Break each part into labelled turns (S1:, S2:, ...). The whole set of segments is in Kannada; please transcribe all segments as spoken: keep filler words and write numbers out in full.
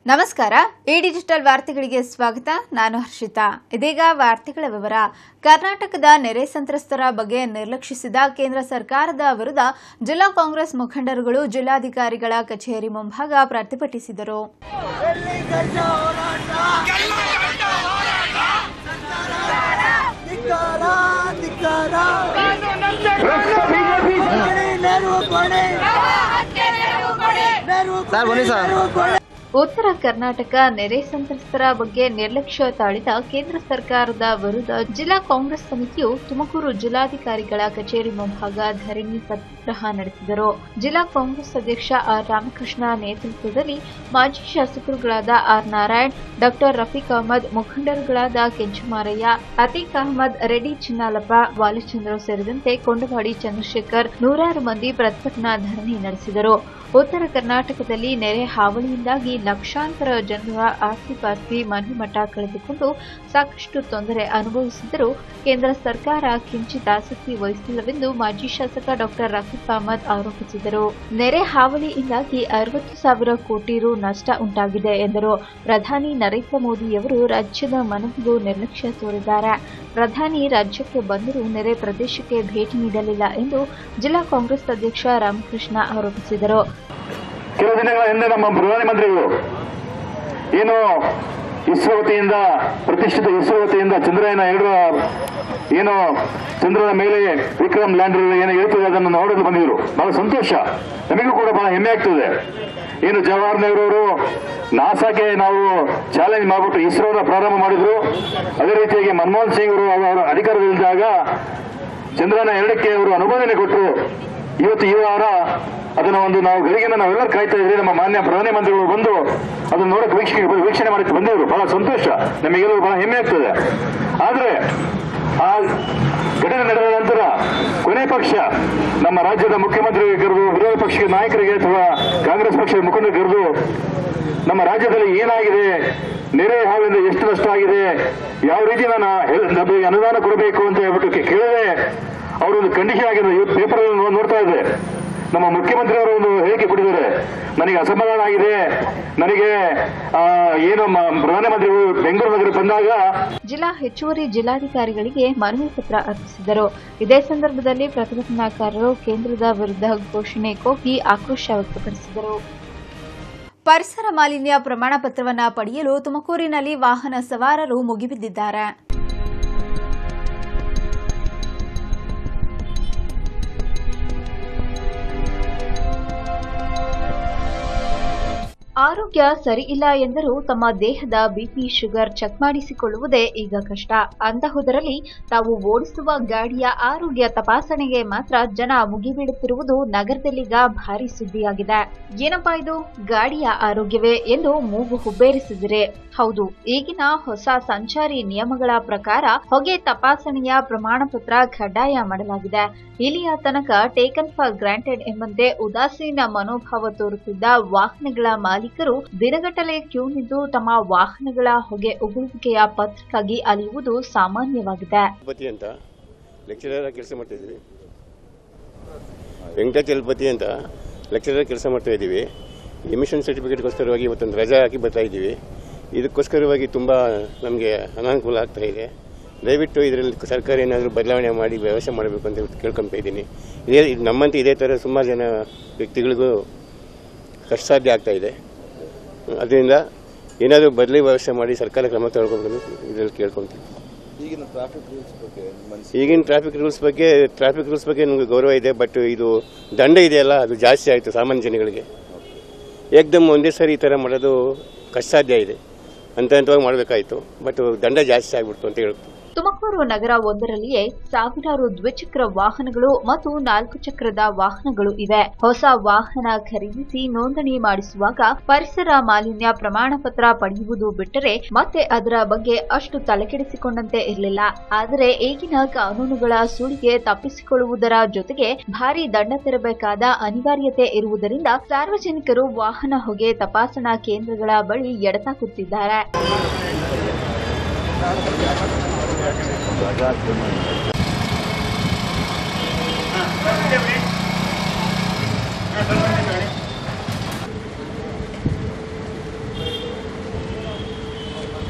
S1: ನಮಸ್ಕಾರ. ಈ ಡಿಜಿಟಲ್ ವಾರ್ತೆಗಳಿಗೆ ಸ್ವಾಗತ. ನಾನು ಹರ್ಷಿತಾ. ಇದೀಗ ವಾರ್ತೆಗಳ ವಿವರ. ಕರ್ನಾಟಕದ ನೆರೆ ಸಂತ್ರಸ್ತರ ಬಗ್ಗೆ ನಿರ್ಲಕ್ಷಿಸಿದ ಕೇಂದ್ರ ಸರ್ಕಾರದ ವಿರುದ್ಧ ಜಿಲ್ಲಾ ಕಾಂಗ್ರೆಸ್ ಮುಖಂಡರುಗಳು ಜಿಲ್ಲಾಧಿಕಾರಿಗಳ ಕಚೇರಿ ಮುಂಭಾಗ ಪ್ರತಿಭಟಿಸಿದರು. ಉತ್ತರ ಕರ್ನಾಟಕ ನೆರೆ ಸಂತ್ರಸ್ತರ ಬಗ್ಗೆ ನಿರ್ಲಕ್ಷ್ಯ ತಾಳಿದ ಕೇಂದ್ರ ಸರ್ಕಾರದ ವಿರುದ್ಧ ಜಿಲ್ಲಾ ಕಾಂಗ್ರೆಸ್ ಸಮಿತಿಯು ತುಮಕೂರು ಜಿಲ್ಲಾಧಿಕಾರಿಗಳ ಕಚೇರಿ ಮುಂಭಾಗ ಧರಣಿ ಸತ್ಯಾಗ್ರಹ ನಡೆಸಿದರು. ಜಿಲ್ಲಾ ಕಾಂಗ್ರೆಸ್ ಅಧ್ಯಕ್ಷ ಆರ್ ರಾಮಕೃಷ್ಣ ನೇತೃತ್ವದಲ್ಲಿ ಮಾಜಿ ಶಾಸಕರುಗಳಾದ ಆರ್ ನಾರಾಯಣ್, ಡಾ ರಫೀಕ್ ಅಹಮದ್, ಮುಖಂಡರುಗಳಾದ ಕೆಂಚಮಾರಯ್ಯ, ಅತೀಕ್ ಅಹಮದ್, ರೆಡ್ಡಿ ಚಿನ್ನಾಲಪ್ಪ, ಬಾಲಚಂದ್ರ ಸೇರಿದಂತೆ ಕೊಂಡವಾಡಿ ಚಂದ್ರಶೇಖರ್ ನೂರಾರು ಮಂದಿ ಪ್ರತಿಭಟನಾ ಧರಣಿ ನಡೆಸಿದರು. ಉತ್ತರ ಕರ್ನಾಟಕದಲ್ಲಿ ನೆರೆ ಹಾವಳಿಯಿಂದಾಗಿ ಲಕ್ಷಾಂತರ ಜನರ ಆಸ್ತಿಪಾಸ್ತಿ ಮನೆಮಠ ಕಳೆದುಕೊಂಡು ಸಾಕಷ್ಟು ತೊಂದರೆ ಅನುಭವಿಸಿದರೂ ಕೇಂದ್ರ ಸರ್ಕಾರ ಕಿಂಚಿತ್ ಆಸಕ್ತಿ ವಹಿಸಿಲ್ಲವೆಂದು ಮಾಜಿ ಶಾಸಕ ಡಾ ರಫೀಕ್ ಅಹಮದ್ ಆರೋಪಿಸಿದರು. ನೆರೆ ಹಾವಳಿಯಿಂದಾಗಿ ಅರವತ್ತು ಸಾವಿರ ಕೋಟಿ ರು ನಷ್ಟ ಉಂಟಾಗಿದೆ ಎಂದರು. ಪ್ರಧಾನಿ ನರೇಂದ್ರ ಮೋದಿಯವರು ರಾಜ್ಯದ ಮನವಿಗೂ ನಿರ್ಲಕ್ಷ್ಯ ತೋರಿದ್ದಾರೆ. ಪ್ರಧಾನಿ ರಾಜ್ಯಕ್ಕೆ ಬಂದರೂ ನೆರೆ ಪ್ರದೇಶಕ್ಕೆ ಭೇಟಿ ನೀಡಲಿಲ್ಲ ಎಂದು ಜಿಲ್ಲಾ ಕಾಂಗ್ರೆಸ್ ಅಧ್ಯಕ್ಷ ರಾಮಕೃಷ್ಣ ಆರೋಪಿಸಿದರು.
S2: ಕೆಲವು ದಿನಗಳ ಹಿಂದೆ ನಮ್ಮ ಪ್ರಧಾನಮಂತ್ರಿಗಳು ಏನು ಇಸ್ರೋ ವತಿಯಿಂದ ಪ್ರತಿಷ್ಠಿತ ಇಸ್ರೋ ವತಿಯಿಂದ ಚಂದ್ರಯಾನ ಎರಡರ ಏನು ಚಂದ್ರನ ಮೇಲೆ ವಿಕ್ರಮ್ ಲ್ಯಾಂಡರ್ ಏನು ಹೇಳ್ತದೆ ಅದನ್ನು ನೋಡಲು ಬಂದಿದ್ರು. ಬಹಳ ಸಂತೋಷ, ನಮಗೂ ಕೂಡ ಬಹಳ ಹೆಮ್ಮೆ ಆಗ್ತದೆ. ಏನು ಜವಾಹರ್ ನೆಹರು ಅವರು ನಾಸಾಕ್ಕೆ ನಾವು ಚಾಲೆಂಜ್ ಮಾಡಿಬಿಟ್ಟು ಇಸ್ರೋನ ಪ್ರಾರಂಭ ಮಾಡಿದ್ರು. ಅದೇ ರೀತಿಯಾಗಿ ಮನಮೋಹನ್ ಸಿಂಗ್ ಅವರು ಅವರ ಅಧಿಕಾರದಲ್ಲಿದ್ದಾಗ ಚಂದ್ರನ ಎರಡಕ್ಕೆ ಅವರು ಅನುಮೋದನೆ ಕೊಟ್ಟರು. ಇವತ್ತು ಈ ವಾರ ಅದನ್ನ ಒಂದು ನಾವು ಗಳಿಗೆನ ನಾವೆಲ್ಲರೂ ಕಾಯ್ತಾ ಇದ್ರಿ. ನಮ್ಮ ಮಾನ್ಯ ಪ್ರಧಾನಮಂತ್ರಿಗಳು ಬಂದು ಅದನ್ನು ನೋಡಕ್ಕೆ ವೀಕ್ಷಣೆ ವೀಕ್ಷಣೆ ಮಾಡಕ್ಕೆ ಬಂದಿದ್ರು. ಬಹಳ ಸಂತೋಷ, ನಮಗೆಲ್ಲರೂ ಬಹಳ ಹೆಮ್ಮೆ ಆಗ್ತದೆ. ಆದ್ರೆ ಆ ಘಟನೆ ನಡೆದ ನಂತರ ಕೊನೆ ಪಕ್ಷ ನಮ್ಮ ರಾಜ್ಯದ ಮುಖ್ಯಮಂತ್ರಿಗೆ ಕರೆದು, ವಿರೋಧ ಪಕ್ಷದ ನಾಯಕರಿಗೆ ಅಥವಾ ಕಾಂಗ್ರೆಸ್ ಪಕ್ಷದ ಮುಖಂಡರಿಗೆ ಕರೆದು ನಮ್ಮ ರಾಜ್ಯದಲ್ಲಿ ಏನಾಗಿದೆ, ನೆರೆ ಹಾವಿಂದ ಎಷ್ಟು ನಷ್ಟ ಆಗಿದೆ, ಯಾವ ರೀತಿ ನಾನು ನಮಗೆ ಅನುದಾನ ಕೊಡಬೇಕು ಅಂತ ಹೇಳ್ಬಿಟ್ಟು ಕೇಳಿದ್ರೆ ಅವರೊಂದು ಕಂಡೀಷನ್ ಆಗಿದೆ. ಇವತ್ತು ಪೇಪರ್ ನೋಡ್ತಾ ಇದ್ದೆ, ನಮ್ಮ ಮುಖ್ಯಮಂತ್ರಿ ಅವರು ಒಂದು ಹೇಳಿಕೆ ಕೊಟ್ಟಿದ್ದಾರೆ, ನನಗೆ ಅಸಮಾಧಾನ ಆಗಿದೆ, ನನಗೆ ಏನು ಪ್ರಧಾನಮಂತ್ರಿಗಳು ಬೆಂಗಳೂರು ನಗರ ಬಂದಾಗ
S1: ಜಿಲ್ಲಾ ಹೆಚ್ಚುವರಿ ಜಿಲ್ಲಾಧಿಕಾರಿಗಳಿಗೆ ಮನವಿ ಪತ್ರ ಅರ್ಪಿಸಿದರು. ಇದೇ ಸಂದರ್ಭದಲ್ಲಿ ಪ್ರತಿಭಟನಾಕಾರರು ಕೇಂದ್ರದ ವಿರುದ್ಧ ಘೋಷಣೆ ಕೂಗಿ ಆಕ್ರೋಶ ವ್ಯಕ್ತಪಡಿಸಿದರು. ಪರಿಸರ ಮಾಲಿನ್ಯ ಪ್ರಮಾಣ ಪತ್ರವನ್ನು ಪಡೆಯಲು ತುಮಕೂರಿನಲ್ಲಿ ವಾಹನ ಸವಾರರು ಮುಗಿಬಿದ್ದಿದ್ದಾರೆ. ಆರೋಗ್ಯ ಸರಿ ಇಲ್ಲ ಎಂದರೂ ತಮ್ಮ ದೇಹದ ಬಿಪಿ ಶುಗರ್ ಚೆಕ್ ಮಾಡಿಸಿಕೊಳ್ಳುವುದೇ ಈಗ ಕಷ್ಟ. ಅಂತಹುದರಲ್ಲಿ ತಾವು ಓಡಿಸುವ ಗಾಡಿಯ ಆರೋಗ್ಯ ತಪಾಸಣೆಗೆ ಮಾತ್ರ ಜನ ಮುಗಿಬೀಳುತ್ತಿರುವುದು ನಗರದಲ್ಲೀಗ ಭಾರಿ ಸುದ್ದಿಯಾಗಿದೆ. ಏನಪ್ಪಾ ಇದು, ಗಾಡಿಯ ಆರೋಗ್ಯವೇ ಎಂದು ಮೂಗು ಹುಬ್ಬೇರಿಸಿದರೆ ಹೌದು. ಈಗಿನ ಹೊಸ ಸಂಚಾರಿ ನಿಯಮಗಳ ಪ್ರಕಾರ ಹೊಗೆ ತಪಾಸಣೆಯ ಪ್ರಮಾಣ ಪತ್ರ ಕಡ್ಡಾಯ ಮಾಡಲಾಗಿದೆ. ಇಲ್ಲಿಯ ತನಕ ಟೇಕನ್ ಫಾರ್ ಗ್ರಾಂಟೆಡ್ ಎಂಬಂತೆ ಉದಾಸೀನ ಮನೋಭಾವ ತೋರುತ್ತಿದ್ದ ವಾಹನಗಳ ಮಾಲೀಕರು ದಿನಗಟ್ಟಲೆ ಕ್ಯೂ ನಿಂತು ತಮ್ಮ ವಾಹನಗಳ ಹೊಗೆ ಉಗುಳುವಿಕೆಯ ಪತ್ರಕ್ಕಾಗಿ ಅಲೆಯುವುದು ಸಾಮಾನ್ಯವಾಗಿದೆ.
S3: ವೆಂಕಟಾಚಲಪತಿ ಅಂತ ಲೆಕ್ಚರರ್ ಕೆಲಸ ಮಾಡ್ತಾ ಇದ್ದೀವಿ. ಎಮಿಷನ್ ಸರ್ಟಿಫಿಕೇಟ್ಗೋಸ್ಕರವಾಗಿ ಇವತ್ತೊಂದು ರಜಾ ಹಾಕಿ ಬರ್ತಾ ಇದ್ದೀವಿ. ಇದಕ್ಕೋಸ್ಕರವಾಗಿ ತುಂಬ ನಮಗೆ ಅನಾನುಕೂಲ ಆಗ್ತಾ ಇದೆ. ದಯವಿಟ್ಟು ಇದರಲ್ಲಿ ಸರ್ಕಾರ ಏನಾದರೂ ಬದಲಾವಣೆ ಮಾಡಿ ವ್ಯವಸ್ಥೆ ಮಾಡಬೇಕು ಅಂತ ಕೇಳ್ಕೊತಾ ಇದ್ದೀನಿ. ಇದೇ ನಮ್ಮಂತೆ ಇದೇ ಥರ ಸುಮಾರು ಜನ ವ್ಯಕ್ತಿಗಳಿಗೂ ಕಷ್ಟ ಸಾಧ್ಯ ಆಗ್ತಾ ಇದೆ. ಅದರಿಂದ ಏನಾದರೂ ಬದಲಿ ವ್ಯವಸ್ಥೆ ಮಾಡಿ ಸರ್ಕಾರ ಕ್ರಮ ತಗೊಳ್ಕೊಂಡು ಇದರಲ್ಲಿ ಕೇಳ್ಕೊತೀವಿ.
S4: ಈಗಿನ ಟ್ರಾಫಿಕ್ ರೂಲ್ಸ್ ಬಗ್ಗೆ
S3: ಈಗಿನ ಟ್ರಾಫಿಕ್ ರೂಲ್ಸ್ ಬಗ್ಗೆ ಟ್ರಾಫಿಕ್ ರೂಲ್ಸ್ ಬಗ್ಗೆ ನಮಗೆ ಗೌರವ ಇದೆ. ಬಟ್ ಇದು ದಂಡ ಇದೆಯಲ್ಲ, ಅದು ಜಾಸ್ತಿ ಆಯಿತು ಸಾಮಾನ್ಯ ಜನಗಳಿಗೆ. ಏಕದಮ್ ಒಂದೇ ಸಾರಿ ಈ ಥರ ಮಾಡೋದು ಕಷ್ಟ ಸಾಧ್ಯ ಇದೆ. ಹಂತ ಹಂತವಾಗಿ ಮಾಡಬೇಕಾಯಿತು, ಬಟ್ ದಂಡ ಜಾಸ್ತಿ ಆಗಿಬಿಡ್ತು ಅಂತ ಹೇಳ್ತು.
S1: ತುಮಕೂರು ನಗರ ಒಂದರಲ್ಲಿಯೇ ಸಾವಿರಾರು ದ್ವಿಚಕ್ರ ವಾಹನಗಳು ಮತ್ತು ನಾಲ್ಕು ಚಕ್ರದ ವಾಹನಗಳು ಇವೆ. ಹೊಸ ವಾಹನ ಖರೀದಿಸಿ ನೋಂದಣಿ ಮಾಡಿಸುವಾಗ ಪರಿಸರ ಮಾಲಿನ್ಯ ಪ್ರಮಾಣ ಪತ್ರ ಪಡೆಯುವುದು ಬಿಟ್ಟರೆ ಮತ್ತೆ ಅದರ ಬಗ್ಗೆ ಅಷ್ಟು ತಲೆಕೆಡಿಸಿಕೊಂಡಂತೆ ಇರಲಿಲ್ಲ. ಆದರೆ ಈಗಿನ ಕಾನೂನುಗಳ ಸುಳಿಗೆ ತಪ್ಪಿಸಿಕೊಳ್ಳುವುದರ ಜೊತೆಗೆ ಭಾರಿ ದಂಡ ತೆರಬೇಕಾದ ಅನಿವಾರ್ಯತೆ ಇರುವುದರಿಂದ ಸಾರ್ವಜನಿಕರು ವಾಹನ ಹೊಗೆ ತಪಾಸಣಾ ಕೇಂದ್ರಗಳ ಬಳಿ ಎಡತಾಕುತ್ತಿದ್ದಾರೆ.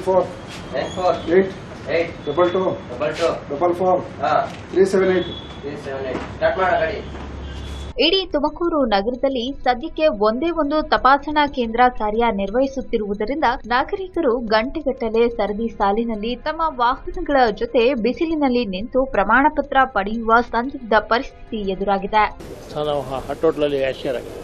S5: four
S6: nine four
S5: eight
S6: eight
S5: double two
S6: double two
S5: double four
S6: ಹಾ
S5: three seven eight.
S6: three seven eight start ಮಾಡ ಗಾಡಿ.
S1: ಇಡೀ ತುಮಕೂರು ನಗರದಲ್ಲಿ ಸದ್ಯಕ್ಕೆ ಒಂದೇ ಒಂದು ತಪಾಸಣಾ ಕೇಂದ್ರ ಕಾರ್ಯನಿರ್ವಹಿಸುತ್ತಿರುವುದರಿಂದ ನಾಗರಿಕರು ಗಂಟೆಗಟ್ಟಲೆ ಸರದಿ ಸಾಲಿನಲ್ಲಿ ತಮ್ಮ ವಾಹನಗಳ ಜೊತೆ ಬಿಸಿಲಿನಲ್ಲಿ ನಿಂತು ಪ್ರಮಾಣ ಪತ್ರ ಪಡೆಯುವ ಸಂದಿಗ್ಧ ಪರಿಸ್ಥಿತಿ ಎದುರಾಗಿದೆ.
S7: ಹಟ್ಟೋಟ್ಲಲ್ಲಿ ಆಶ್ಚರ್ಯ ಆಗಿದೆ.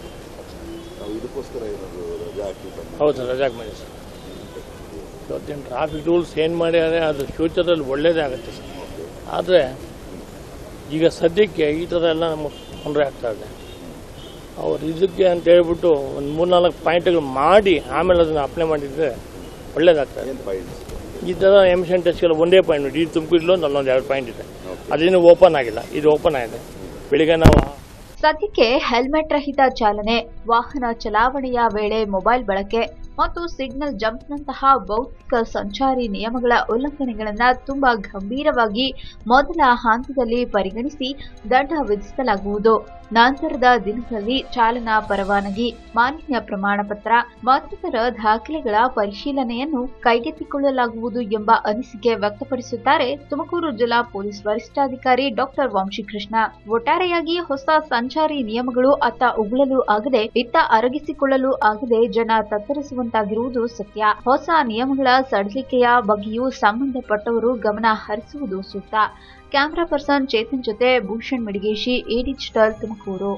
S4: ಇದಕ್ಕೋಸ್ಕರ ಏನಾದ್ರು ರಜಾ ಹಾಕಿ
S7: ಹೌದು ಸರ್, ರಜಾಕ್ ಮಾಡಿ ಸರ್. ಇವತ್ತಿನ ಟ್ರಾಫಿಕ್ ರೂಲ್ಸ್ ಏನು ಮಾಡ್ಯಾರೆ ಅದು ಫ್ಯೂಚರಲ್ಲಿ ಒಳ್ಳೇದೇ ಆಗುತ್ತೆ ಸರ್. ಆದರೆ ಈಗ ಸದ್ಯಕ್ಕೆ ಈ ಥರ ಎಲ್ಲ ನಮಗೆ ತೊಂದರೆ ಆಗ್ತಾ ಇದೆ. ಅವ್ರು ಇದಕ್ಕೆ ಅಂತ ಹೇಳ್ಬಿಟ್ಟು ಒಂದು ಮೂರ್ನಾಲ್ಕು ಪಾಯಿಂಟ್ಗಳು ಮಾಡಿ ಆಮೇಲೆ ಅದನ್ನು ಅಪ್ಲೈ ಮಾಡಿದರೆ ಒಳ್ಳೇದಾಗ್ತದೆ. ಈ ಥರ ಎಮಿಷನ್ ಟೆಸ್ಟ್ಗೆಲ್ಲ ಒಂದೇ ಪಾಯಿಂಟ್, ಇದು ತುಮಕೂರಿలో ಅಲ್ಲೊಂದು ಎರಡು ಪಾಯಿಂಟ್ ಇದೆ, ಅದೇನು ಓಪನ್ ಆಗಿಲ್ಲ, ಇದು ಓಪನ್ ಆಗಿದೆ. ಬೆಳಿಗ್ಗೆ ನಾವು
S1: ಸದ್ಯಕ್ಕೆ ಹೆಲ್ಮೆಟ್ ರಹಿತ ಚಾಲನೆ, ವಾಹನ ಚಲಾವಣೆಯ ವೇಳೆ ಮೊಬೈಲ್ ಬಳಕೆ ಮತ್ತು ಸಿಗ್ನಲ್ ಜಂಪ್ನಂತಹ ಭೌತಿಕ ಸಂಚಾರಿ ನಿಯಮಗಳ ಉಲ್ಲಂಘನೆಗಳನ್ನು ತುಂಬಾ ಗಂಭೀರವಾಗಿ ಮೊದಲ ಹಂತದಲ್ಲಿ ಪರಿಗಣಿಸಿ ದಂಡ ವಿಧಿಸಲಾಗುವುದು. ನಂತರದ ದಿನಗಳಲ್ಲಿ ಚಾಲನಾ ಪರವಾನಗಿ, ಮಾಲಿನ್ಯ ಪ್ರಮಾಣ ಪತ್ರ ಮತ್ತಿತರ ದಾಖಲೆಗಳ ಪರಿಶೀಲನೆಯನ್ನು ಕೈಗೆತ್ತಿಕೊಳ್ಳಲಾಗುವುದು ಎಂಬ ಅನಿಸಿಕೆ ವ್ಯಕ್ತಪಡಿಸುತ್ತಾರೆ ತುಮಕೂರು ಜಿಲ್ಲಾ ಪೊಲೀಸ್ ವರಿಷ್ಠಾಧಿಕಾರಿ ಡಾಕ್ಟರ್ ವಂಶಿಕೃಷ್ಣ. ಒಟ್ಟಾರೆಯಾಗಿ ಹೊಸ ಸಂಚಾರಿ ನಿಯಮಗಳು ಅತ್ತ ಉಗುಳಲು ಆಗದೆ ಇತ್ತ ಅರಗಿಸಿಕೊಳ್ಳಲು ಆಗದೆ ಜನ ತತ್ತರಿಸುವಂತಾಗಿರುವುದು ಸತ್ಯ. ಹೊಸ ನಿಯಮಗಳ ಸಡಿಲಿಕೆಯ ಬಗ್ಗೆಯೂ ಸಂಬಂಧಪಟ್ಟವರು ಗಮನ ಹರಿಸುವುದು ಸೂಕ್ತ. ಕ್ಯಾಮರಾ ಪರ್ಸನ್ ಚೇತನ್ ಜೊತೆ ಭೂಷಣ್ ಮಿಡಿಗೇಶಿ, ಎ ಡಿಜಿಟಲ್, ತುಮಕೂರು.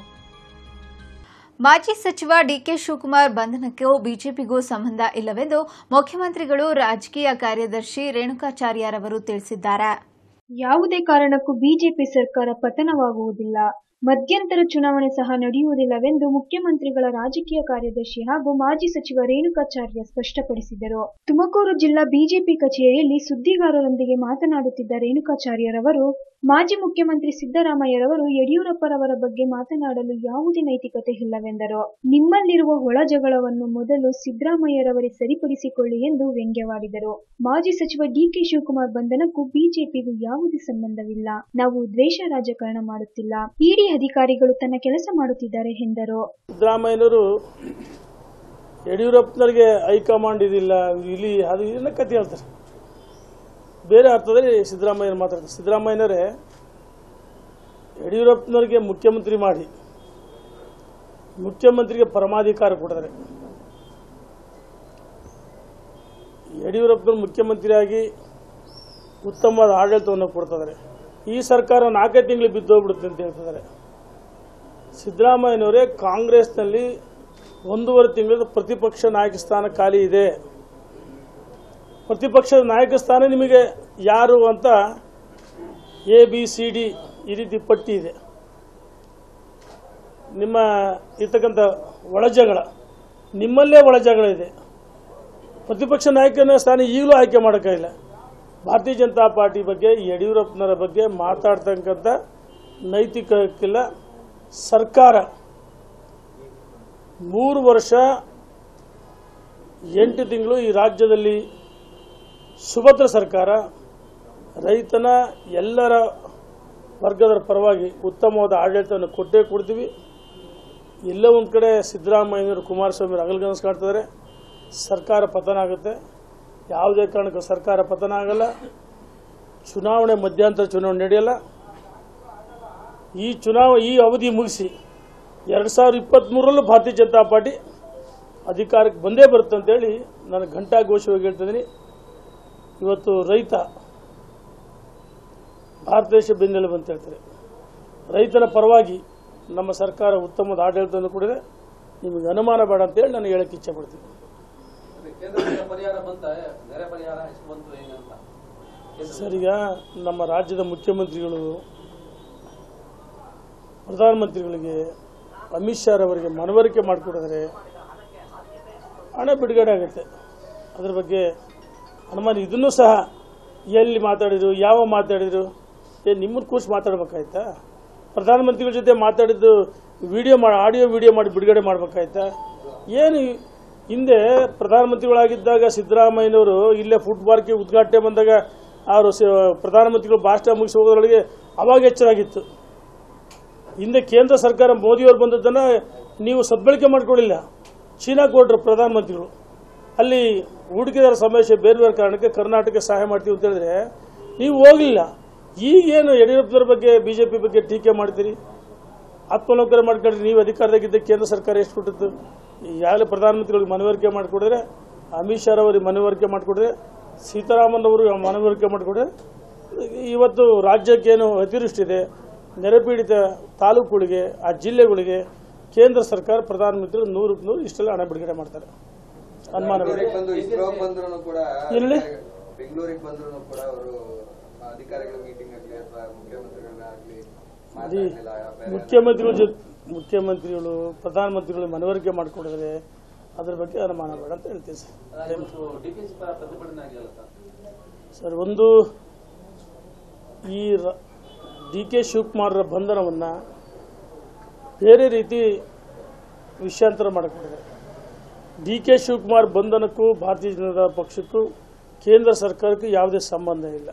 S1: ಮಾಜಿ ಸಚಿವ ಡಿಕೆ ಶಿವಕುಮಾರ್ ಬಂಧನಕ್ಕೂ ಬಿಜೆಪಿಗೂ ಸಂಬಂಧ ಇಲ್ಲವೆಂದು ಮುಖ್ಯಮಂತ್ರಿಗಳು ರಾಜಕೀಯ ಕಾರ್ಯದರ್ಶಿ ರೇಣುಕಾಚಾರ್ಯರವರು ತಿಳಿಸಿದ್ದಾರೆ.
S8: ಯಾವುದೇ ಕಾರಣಕ್ಕೂ ಬಿಜೆಪಿ ಸರ್ಕಾರ ಪತನವಾಗುವುದಿಲ್ಲ, ಮಧ್ಯಂತರ ಚುನಾವಣೆ ಸಹ ನಡೆಯುವುದಿಲ್ಲವೆಂದು ಮುಖ್ಯಮಂತ್ರಿಗಳ ರಾಜಕೀಯ ಕಾರ್ಯದರ್ಶಿ ಹಾಗೂ ಮಾಜಿ ಸಚಿವ ರೇಣುಕಾಚಾರ್ಯ ಸ್ಪಷ್ಟಪಡಿಸಿದರು. ತುಮಕೂರು ಜಿಲ್ಲಾ ಬಿಜೆಪಿ ಕಚೇರಿಯಲ್ಲಿ ಸುದ್ದಿಗಾರರೊಂದಿಗೆ ಮಾತನಾಡುತ್ತಿದ್ದ ರೇಣುಕಾಚಾರ್ಯರವರು ಮಾಜಿ ಮುಖ್ಯಮಂತ್ರಿ ಸಿದ್ದರಾಮಯ್ಯರವರು ಯಡಿಯೂರಪ್ಪರವರ ಬಗ್ಗೆ ಮಾತನಾಡಲು ಯಾವುದೇ ನೈತಿಕತೆ ಇಲ್ಲವೆಂದರು. ನಿಮ್ಮಲ್ಲಿರುವ ಒಳಜಗಳವನ್ನು ಮೊದಲು ಸಿದ್ದರಾಮಯ್ಯರವರೇ ಸರಿಪಡಿಸಿಕೊಳ್ಳಿ ಎಂದು ವ್ಯಂಗ್ಯವಾಡಿದರು. ಮಾಜಿ ಸಚಿವ ಡಿಕೆ ಶಿವಕುಮಾರ್ ಬಂಧನಕ್ಕೂ ಬಿಜೆಪಿಗೂ ಯಾವುದೇ ಸಂಬಂಧವಿಲ್ಲ, ನಾವು ದ್ವೇಷ ರಾಜಕಾರಣ ಮಾಡುತ್ತಿಲ್ಲ, ಇಡಿ ಅಧಿಕಾರಿಗಳು ತನ್ನ ಕೆಲಸ ಮಾಡುತ್ತಿದ್ದಾರೆ ಎಂದರು.
S7: ಸಿದ್ದರಾಮಯ್ಯನವರು ಯಡಿಯೂರಪ್ಪನವರಿಗೆ ಹೈಕಮಾಂಡ್ ಇದಿಲ್ಲ, ಇಲ್ಲಿ ಅದು ಇದನ್ನ ಕತೆ ಹೇಳ್ತಾರೆ, ಬೇರೆ ಅರ್ಥದಲ್ಲಿ ಸಿದ್ದರಾಮಯ್ಯ ಮಾತಾಡ್ತಾರೆ. ಸಿದ್ದರಾಮಯ್ಯನವರೇ ಯಡಿಯೂರಪ್ಪನವರಿಗೆ ಮುಖ್ಯಮಂತ್ರಿ ಮಾಡಿ ಮುಖ್ಯಮಂತ್ರಿಗೆ ಪರಮಾಧಿಕಾರ ಕೊಡಿದರೆ, ಯಡಿಯೂರಪ್ಪನವರು ಮುಖ್ಯಮಂತ್ರಿಯಾಗಿ ಉತ್ತಮವಾದ ಆಡಳಿತವನ್ನು ಕೊಡ್ತಿದ್ದಾರೆ. ಈ ಸರ್ಕಾರ ನಾಲ್ಕೈದು ತಿಂಗಳು ಬಿದ್ದೋಗ್ಬಿಡುತ್ತೆ ಅಂತ ಹೇಳ್ತಿದ್ದಾರೆ. ಸಿದ್ದರಾಮಯ್ಯನವರೇ ಕಾಂಗ್ರೆಸ್ನಲ್ಲಿ ಒಂದೂವರೆ ತಿಂಗಳ ಪ್ರತಿಪಕ್ಷ ನಾಯಕ ಸ್ಥಾನ ಖಾಲಿ ಇದೆ. ಪ್ರತಿಪಕ್ಷದ ನಾಯಕ ಸ್ಥಾನ ನಿಮಗೆ ಯಾರು ಅಂತ ಎ ಬಿ ಸಿ ಡಿ ಈ ರೀತಿ ಪಟ್ಟಿ ಇದೆ. ನಿಮ್ಮ ಇರ್ತಕ್ಕಂಥ ಒಳಜಗಳ, ನಿಮ್ಮಲ್ಲೇ ಒಳಜಗಳ ಇದೆ. ಪ್ರತಿಪಕ್ಷ ನಾಯಕನ ಸ್ಥಾನ ಈಗಲೂ ಆಯ್ಕೆ ಮಾಡೋಕ್ಕಾಗಿಲ್ಲ. ಭಾರತೀಯ ಜನತಾ ಪಾರ್ಟಿ ಬಗ್ಗೆ, ಯಡಿಯೂರಪ್ಪನವರ ಬಗ್ಗೆ ಮಾತಾಡ್ತಕ್ಕಂಥ ನೈತಿಕಕ್ಕಿಲ್ಲ. ಸರ್ಕಾರ ಮೂರು ವರ್ಷ ಎಂಟು ತಿಂಗಳು ಈ ರಾಜ್ಯದಲ್ಲಿ ಸುಭದ್ರ ಸರ್ಕಾರ ರೈತನ ಎಲ್ಲರ ವರ್ಗದ ಪರವಾಗಿ ಉತ್ತಮವಾದ ಆಡಳಿತವನ್ನು ಕೊಟ್ಟೇ ಕೊಡ್ತೀವಿ. ಎಲ್ಲ ಒಂದು ಕಡೆ ಸಿದ್ದರಾಮಯ್ಯನವರು ಕುಮಾರಸ್ವಾಮಿ ಅಗಲಗನಸು ಕಾಣ್ತಿದ್ದಾರೆ. ಸರ್ಕಾರ ಪತನ ಆಗುತ್ತೆ. ಯಾವುದೇ ಕಾರಣಕ್ಕೂ ಸರ್ಕಾರ ಪತನ ಆಗಲ್ಲ. ಚುನಾವಣೆ ಮಧ್ಯಂತರ ಚುನಾವಣೆ ನಡೆಯಲ್ಲ. ಈ ಚುನಾವಣೆ ಈ ಅವಧಿ ಮುಗಿಸಿ ಎರಡು ಸಾವಿರದ ಇಪ್ಪತ್ತ್ಮೂರರಲ್ಲೂ ಭಾರತೀಯ ಜನತಾ ಪಾರ್ಟಿ ಅಧಿಕಾರಕ್ಕೆ ಬಂದೇ ಬರುತ್ತೆ ಅಂತೇಳಿ ನಾನು ಘಂಟಾಘೋಷವಾಗಿ ಹೇಳ್ತಿದ್ದೀನಿ. ಇವತ್ತು ರೈತ ಭಾರತ ದೇಶ ಬೆನ್ನೆಲುಬು ಅಂತ ಹೇಳ್ತಾರೆ. ರೈತನ ಪರವಾಗಿ ನಮ್ಮ ಸರ್ಕಾರ ಉತ್ತಮವಾದ ಆಡಳಿತವನ್ನು ಕೊಡಿದೆ. ನಿಮಗೆ ಅನುಮಾನ ಬೇಡ ಅಂತೇಳಿ ನಾನು ಹೇಳಕ್ಕೆ ಇಚ್ಛೆ ಪಡ್ತೀನಿ. ಸರ್, ಈಗ ನಮ್ಮ ರಾಜ್ಯದ ಮುಖ್ಯಮಂತ್ರಿಗಳು ಪ್ರಧಾನಮಂತ್ರಿಗಳಿಗೆ ಅಮಿತ್ ಶಾ ಅವರಿಗೆ ಮನವರಿಕೆ ಮಾಡಿಕೊಡಿದರೆ ಹಣ ಬಿಡುಗಡೆ ಆಗುತ್ತೆ. ಅದರ ಬಗ್ಗೆ ಅನುಮಾನ. ಇದನ್ನು ಸಹ ಎಲ್ಲಿ ಮಾತಾಡಿದ್ರು, ಯಾವ ಮಾತಾಡಿದ್ರು, ಏ ನಿಮ್ಮನ್ನು ಕೂರಿಸಿ ಮಾತಾಡ್ಬೇಕಾಯ್ತಾ? ಪ್ರಧಾನಮಂತ್ರಿಗಳ ಜೊತೆ ಮಾತಾಡಿದ್ದು ವಿಡಿಯೋ ಮಾಡಿ ಆಡಿಯೋ ವಿಡಿಯೋ ಮಾಡಿ ಬಿಡುಗಡೆ ಮಾಡಬೇಕಾಯ್ತಾ? ಏನು ಹಿಂದೆ ಪ್ರಧಾನಮಂತ್ರಿಗಳಾಗಿದ್ದಾಗ ಸಿದ್ದರಾಮಯ್ಯನವರು ಇಲ್ಲೇ ಫುಡ್ ಪಾರ್ಕ್ಗೆ ಉದ್ಘಾಟನೆ ಬಂದಾಗ ಅವರು ಪ್ರಧಾನಮಂತ್ರಿಗಳು ಭಾಷಣ ಮುಗಿಸಿ ಹೋಗೋದ್ರೊಳಗೆ ಅವಾಗ ಎಚ್ಚರಾಗಿತ್ತು. ಹಿಂದೆ ಕೇಂದ್ರ ಸರ್ಕಾರ ಮೋದಿಯವರು ಬಂದದ್ದನ್ನು ನೀವು ಸದ್ಬಳಕೆ ಮಾಡಿಕೊಳ್ಳಿಲ್ಲ. ಚೀನಾಕ್ಕೆ ಹೊರಟ್ರು ಪ್ರಧಾನಮಂತ್ರಿಗಳು. ಅಲ್ಲಿ ಹೂಡಿಕೆದಾರ ಸಮಾವೇಶ ಬೇರೆ ಬೇರೆ ಕಾರಣಕ್ಕೆ ಕರ್ನಾಟಕ ಸಹಾಯ ಮಾಡ್ತೀವಿ ಅಂತ ಹೇಳಿದ್ರೆ ನೀವು ಹೋಗಲಿಲ್ಲ. ಈಗೇನು ಯಡಿಯೂರಪ್ಪನವ್ರ ಬಗ್ಗೆ ಬಿಜೆಪಿ ಬಗ್ಗೆ ಟೀಕೆ ಮಾಡ್ತೀರಿ? ಆತ್ಮಲೋಕರ ಮಾಡ್ಕೊಂಡ್ರೆ ನೀವು ಅಧಿಕಾರದಾಗಿದ್ದ ಕೇಂದ್ರ ಸರ್ಕಾರ ಎಷ್ಟು ಕೊಟ್ಟಿತ್ತು? ಈಗಾಗಲೇ ಪ್ರಧಾನಮಂತ್ರಿಗಳಿಗೆ ಮನವರಿಕೆ ಮಾಡಿಕೊಡಿದ್ರೆ, ಅಮಿತ್ ಶಾ ಅವರಿಗೆ ಮನವರಿಕೆ ಮಾಡಿಕೊಡ್ರೆ, ಸೀತಾರಾಮನ್ ಅವರು ಮನವರಿಕೆ ಮಾಡಿಕೊಡ್ರೆ, ಇವತ್ತು ರಾಜ್ಯಕ್ಕೇನು ಅತಿವೃಷ್ಟಿ ಇದೆ, ನೆರೆಪೀಡಿತ ತಾಲೂಕುಗಳಿಗೆ, ಆ ಜಿಲ್ಲೆಗಳಿಗೆ ಕೇಂದ್ರ ಸರ್ಕಾರ ಪ್ರಧಾನಮಂತ್ರಿ ನೂರಕ್ಕೆ ನೂರು ಇಷ್ಟೆಲ್ಲ ಹಣ ಬಿಡುಗಡೆ ಮಾಡ್ತಾರೆ. ಅನುಮಾನ
S4: ಬೆಂಗಳೂರಿಗೆ ಬಂದ್ರು ಕೂಡ ಅವರು ಅಧಿಕಾರಿಗಳ ಮೀಟಿಂಗ್ ಆಗಲಿ ಅಥವಾ ಮುಖ್ಯಮಂತ್ರಿಗಳಾಗಲಿ
S7: ಮುಖ್ಯಮಂತ್ರಿಗಳ ಜೊತೆ ಮುಖ್ಯಮಂತ್ರಿಗಳು ಪ್ರಧಾನಮಂತ್ರಿಗಳು ಮನವರಿಕೆ ಮಾಡಿಕೊಡಿದ್ರೆ ಅದ್ರ ಬಗ್ಗೆ ಅನುಮಾನ ಬೇಡ ಅಂತ ಹೇಳ್ತೀನಿ ಸರ್. ಸರ್, ಒಂದು ಈ ಡಿ ಕೆ ಶಿವಕುಮಾರರ ಬಂಧನವನ್ನು ಬೇರೆ ರೀತಿ ವಿಷಯಾಂತರ ಮಾಡಿಕೊಂಡಿದ್ದಾರೆ. ಡಿ ಕೆ ಶಿವಕುಮಾರ್ ಬಂಧನಕ್ಕೂ ಭಾರತೀಯ ಜನತಾ ಪಕ್ಷಕ್ಕೂ ಕೇಂದ್ರ ಸರ್ಕಾರಕ್ಕೂ ಯಾವುದೇ ಸಂಬಂಧ ಇಲ್ಲ.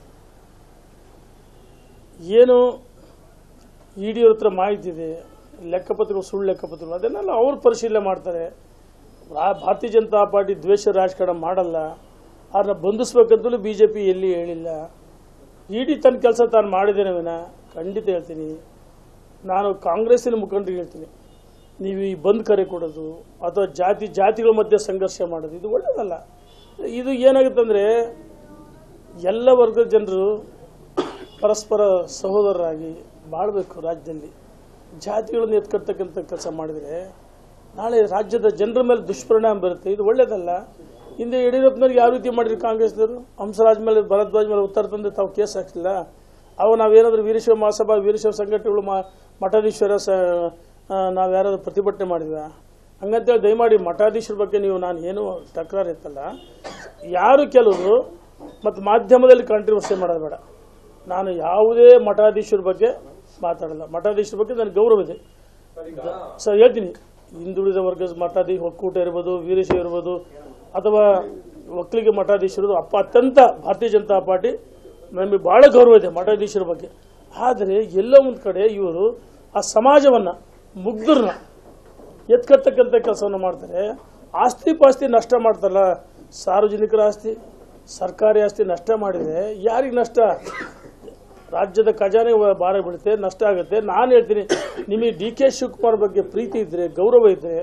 S7: ಏನು ಇಡಿ ಅವ್ರ ಹತ್ರ ಮಾಹಿತಿ ಇದೆ, ಲೆಕ್ಕಪತ್ರಗಳು ಸುಳ್ಳು ಲೆಕ್ಕಪತ್ರಗಳು, ಅದನ್ನೆಲ್ಲ ಅವ್ರು ಪರಿಶೀಲನೆ ಮಾಡ್ತಾರೆ. ಭಾರತೀಯ ಜನತಾ ಪಾರ್ಟಿ ದ್ವೇಷ ರಾಜಕಾರಣ ಮಾಡಲ್ಲ, ಅವ್ರನ್ನ ಬಂಧಿಸ್ಬೇಕಂತಲೂ ಬಿ ಜೆ ಪಿ ಎಲ್ಲಿ ಹೇಳಿಲ್ಲ. ಇಡಿ ತನ್ನ ಕೆಲಸ ತಾನು ಮಾಡಿದ್ದೇನೆ ವಿನ ಖಂಡಿತ ಹೇಳ್ತೀನಿ, ನಾನು ಕಾಂಗ್ರೆಸ್ಸಿನ ಮುಖಂಡರಿಗೆ ಹೇಳ್ತೀನಿ, ನೀವು ಈ ಬಂದ್ ಕರೆ ಕೊಡೋದು ಅಥವಾ ಜಾತಿ ಜಾತಿಗಳ ಮಧ್ಯೆ ಸಂಘರ್ಷ ಮಾಡೋದು ಇದು ಒಳ್ಳೆಯದಲ್ಲ. ಇದು ಏನಾಗುತ್ತೆ ಅಂದರೆ ಎಲ್ಲ ವರ್ಗದ ಜನರು ಪರಸ್ಪರ ಸಹೋದರರಾಗಿ ಬಾಳಬೇಕು. ರಾಜ್ಯದಲ್ಲಿ ಜಾತಿಗಳನ್ನು ಎತ್ಕಟ್ಟತಕ್ಕಂಥ ಕೆಲಸ ಮಾಡಿದರೆ ನಾಳೆ ರಾಜ್ಯದ ಜನರ ಮೇಲೆ ದುಷ್ಪರಿಣಾಮ ಬರುತ್ತೆ. ಇದು ಒಳ್ಳೆಯದಲ್ಲ. ಹಿಂದೆ ಯಡಿಯೂರಪ್ಪನವ್ರಿಗೆ ಯಾವ ರೀತಿ ಮಾಡಿದ್ರು ಕಾಂಗ್ರೆಸ್ನವರು? ಹಂಸರಾಜ್ ಮೇಲೆ ಭರದ್ವಾಜ್ ಮೇಲೆ ಉತ್ತರ ತಂದೆ ತಾವು ಕೇಸ್ ಹಾಕಿಲ್ಲ. ಅವು ನಾವೇನಾದರೂ ವೀರಶೈವ ಮಹಾಸಭಾ ವೀರಶೈವ ಸಂಘಟನೆಗಳು ಮಠಾಧೀಶ್ವರ ಸ ನಾವ್ಯಾರಾದ್ರೂ ಪ್ರತಿಭಟನೆ ಮಾಡಿದ್ವ? ಹಂಗಂತೇಳಿ ದಯಮಾಡಿ ಮಠಾಧೀಶರ ಬಗ್ಗೆ ನೀವು ನಾನು ಏನು ತಕರಾರು ಇತ್ತಲ್ಲ, ಯಾರು ಕೆಲವರು ಮತ್ತು ಮಾಧ್ಯಮದಲ್ಲಿ ಕಾಂಟ್ರವರ್ಸಿ ಮಾಡೋದು ಬೇಡ. ನಾನು ಯಾವುದೇ ಮಠಾಧೀಶರ ಬಗ್ಗೆ ಮಾತಾಡಲ್ಲ. ಮಠಾಧೀಶರ ಬಗ್ಗೆ ನನಗೆ ಗೌರವ ಇದೆ ಸರ್. ಹೇಳ್ತೀನಿ, ಹಿಂದುಳಿದ ವರ್ಗದ ಮಠಾಧೀಶ ಒಕ್ಕೂಟ ಇರ್ಬೋದು, ವೀರಶೈವ ಇರ್ಬೋದು, ಅಥವಾ ಒಕ್ಕಲಿಗೆ ಮಠಾಧೀಶರು ಅಪ್ಪ ಅತ್ಯಂತ ಭಾರತೀಯ ಜನತಾ ಪಾರ್ಟಿ ನಮಗೆ ಬಹಳ ಗೌರವ ಇದೆ ಮಠಾಧೀಶರ ಬಗ್ಗೆ. ಆದರೆ ಎಲ್ಲ ಒಂದು ಕಡೆ ಇವರು ಆ ಸಮಾಜವನ್ನು ಮುಗ್ಧರನ್ನ ಎತ್ಕಟ್ಟತಕ್ಕಂಥ ಕೆಲಸವನ್ನು ಮಾಡ್ತಾರೆ. ಆಸ್ತಿ ಪಾಸ್ತಿ ನಷ್ಟ ಮಾಡ್ತಾರಲ್ಲ, ಸಾರ್ವಜನಿಕರ ಆಸ್ತಿ ಸರ್ಕಾರಿ ಆಸ್ತಿ ನಷ್ಟ ಮಾಡಿದರೆ ಯಾರಿಗೆ ನಷ್ಟ? ರಾಜ್ಯದ ಖಜಾನೆ ಭಾರ ಬೀಳುತ್ತೆ, ನಷ್ಟ ಆಗುತ್ತೆ. ನಾನು ಹೇಳ್ತೀನಿ, ನಿಮಗೆ ಡಿ ಕೆ ಶಿವಕುಮಾರ್ ಬಗ್ಗೆ ಪ್ರೀತಿ ಇದ್ದರೆ, ಗೌರವ ಇದ್ದರೆ,